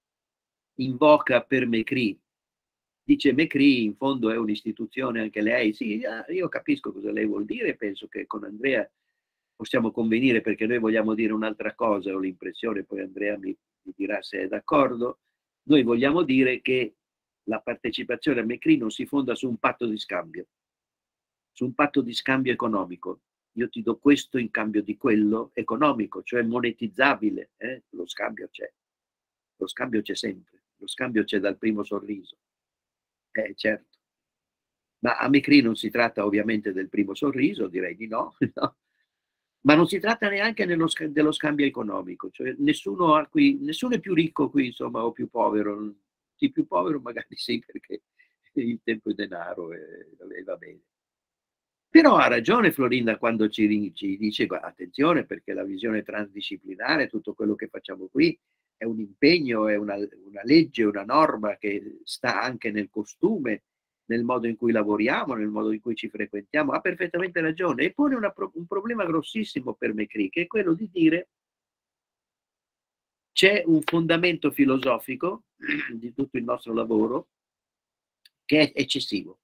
invoca per Mécré, dice Mécré in fondo è un'istituzione anche lei, sì, io capisco cosa lei vuol dire, penso che con Andrea possiamo convenire perché noi vogliamo dire un'altra cosa, ho l'impressione, poi Andrea mi, mi dirà se è d'accordo, noi vogliamo dire che la partecipazione a Mécré non si fonda su un patto di scambio, su un patto di scambio economico. Io ti do questo in cambio di quello economico, cioè monetizzabile, eh? Lo scambio c'è, lo scambio c'è sempre, lo scambio c'è dal primo sorriso, eh, certo. Ma a Mécré non si tratta ovviamente del primo sorriso, direi di no, no? Ma non si tratta neanche dello, dello scambio economico, cioè nessuno, ha qui, nessuno è più ricco qui, insomma, o più povero. Sì, più povero magari sì, perché il tempo è denaro e, e va bene. Però ha ragione Florinda quando ci, ci dice attenzione perché la visione transdisciplinare, tutto quello che facciamo qui è un impegno, è una, una legge, una norma che sta anche nel costume, nel modo in cui lavoriamo, nel modo in cui ci frequentiamo. Ha perfettamente ragione e pone una, un problema grossissimo per Mécré, che è quello di dire c'è un fondamento filosofico di tutto il nostro lavoro che è eccessivo.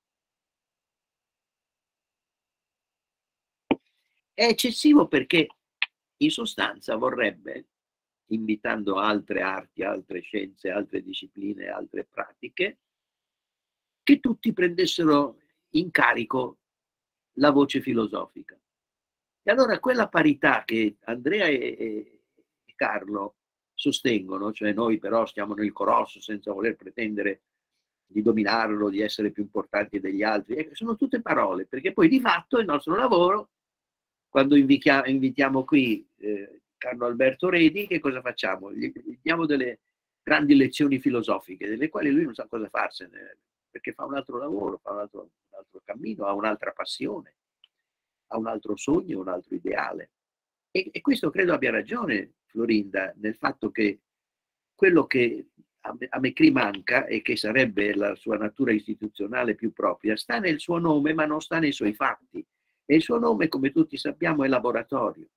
È eccessivo perché in sostanza vorrebbe, invitando altre arti, altre scienze, altre discipline, altre pratiche, che tutti prendessero in carico la voce filosofica. E allora quella parità che Andrea e, e Carlo sostengono, cioè noi però stiamo nel colosso senza voler pretendere di dominarlo, di essere più importanti degli altri, sono tutte parole, perché poi di fatto il nostro lavoro, quando invitiamo qui eh, Carlo Alberto Redi, che cosa facciamo? Gli diamo delle grandi lezioni filosofiche, delle quali lui non sa cosa farsene, perché fa un altro lavoro, fa un altro, un altro cammino, ha un'altra passione, ha un altro sogno, un altro ideale. E, e questo credo abbia ragione Florinda, nel fatto che quello che a, a Mecrì manca, e che sarebbe la sua natura istituzionale più propria, sta nel suo nome, ma non sta nei suoi fatti. E il suo nome, come tutti sappiamo, è laboratorio.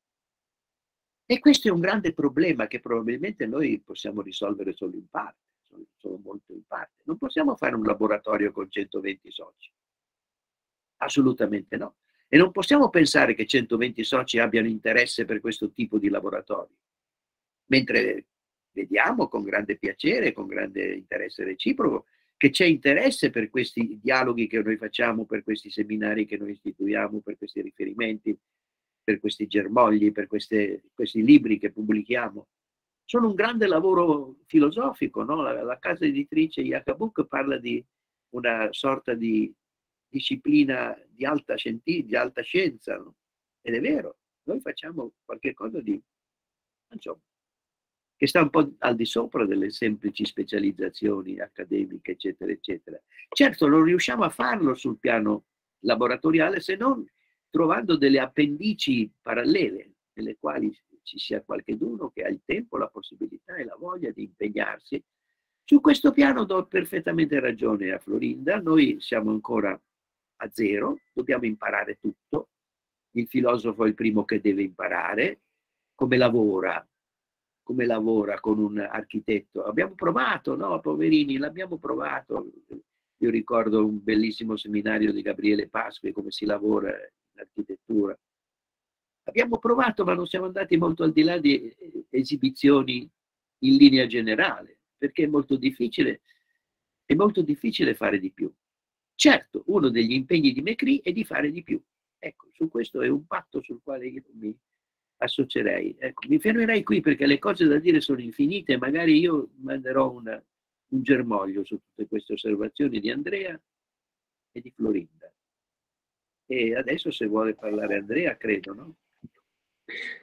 E questo è un grande problema che probabilmente noi possiamo risolvere solo in parte, solo, solo molto in parte. Non possiamo fare un laboratorio con centoventi soci. Assolutamente no. E non possiamo pensare che centoventi soci abbiano interesse per questo tipo di laboratori. Mentre vediamo con grande piacere, con grande interesse reciproco, che c'è interesse per questi dialoghi che noi facciamo, per questi seminari che noi istituiamo, per questi riferimenti, per questi germogli, per queste, questi libri che pubblichiamo. Sono un grande lavoro filosofico, no? La, la casa editrice Yakabuk parla di una sorta di disciplina di alta, scienti, di alta scienza, no? Ed è vero, noi facciamo qualche cosa di, insomma, che sta un po' al di sopra delle semplici specializzazioni accademiche, eccetera, eccetera. Certo, non riusciamo a farlo sul piano laboratoriale se non trovando delle appendici parallele, nelle quali ci sia qualcheduno che ha il tempo, la possibilità e la voglia di impegnarsi. Su questo piano do perfettamente ragione a Florinda, noi siamo ancora a zero, dobbiamo imparare tutto, il filosofo è il primo che deve imparare, come lavora, come lavora con un architetto. Abbiamo provato, no, poverini, l'abbiamo provato. Io ricordo un bellissimo seminario di Gabriele Pasqui, come si lavora in architettura. Abbiamo provato, ma non siamo andati molto al di là di esibizioni in linea generale, perché è molto difficile, è molto difficile fare di più. Certo, uno degli impegni di Mecrì è di fare di più. Ecco, su questo è un patto sul quale io mi associerei. Ecco, mi fermerei qui perché le cose da dire sono infinite, magari io manderò una, un germoglio su tutte queste osservazioni di Andrea e di Florinda. E adesso se vuole parlare Andrea, credo, no?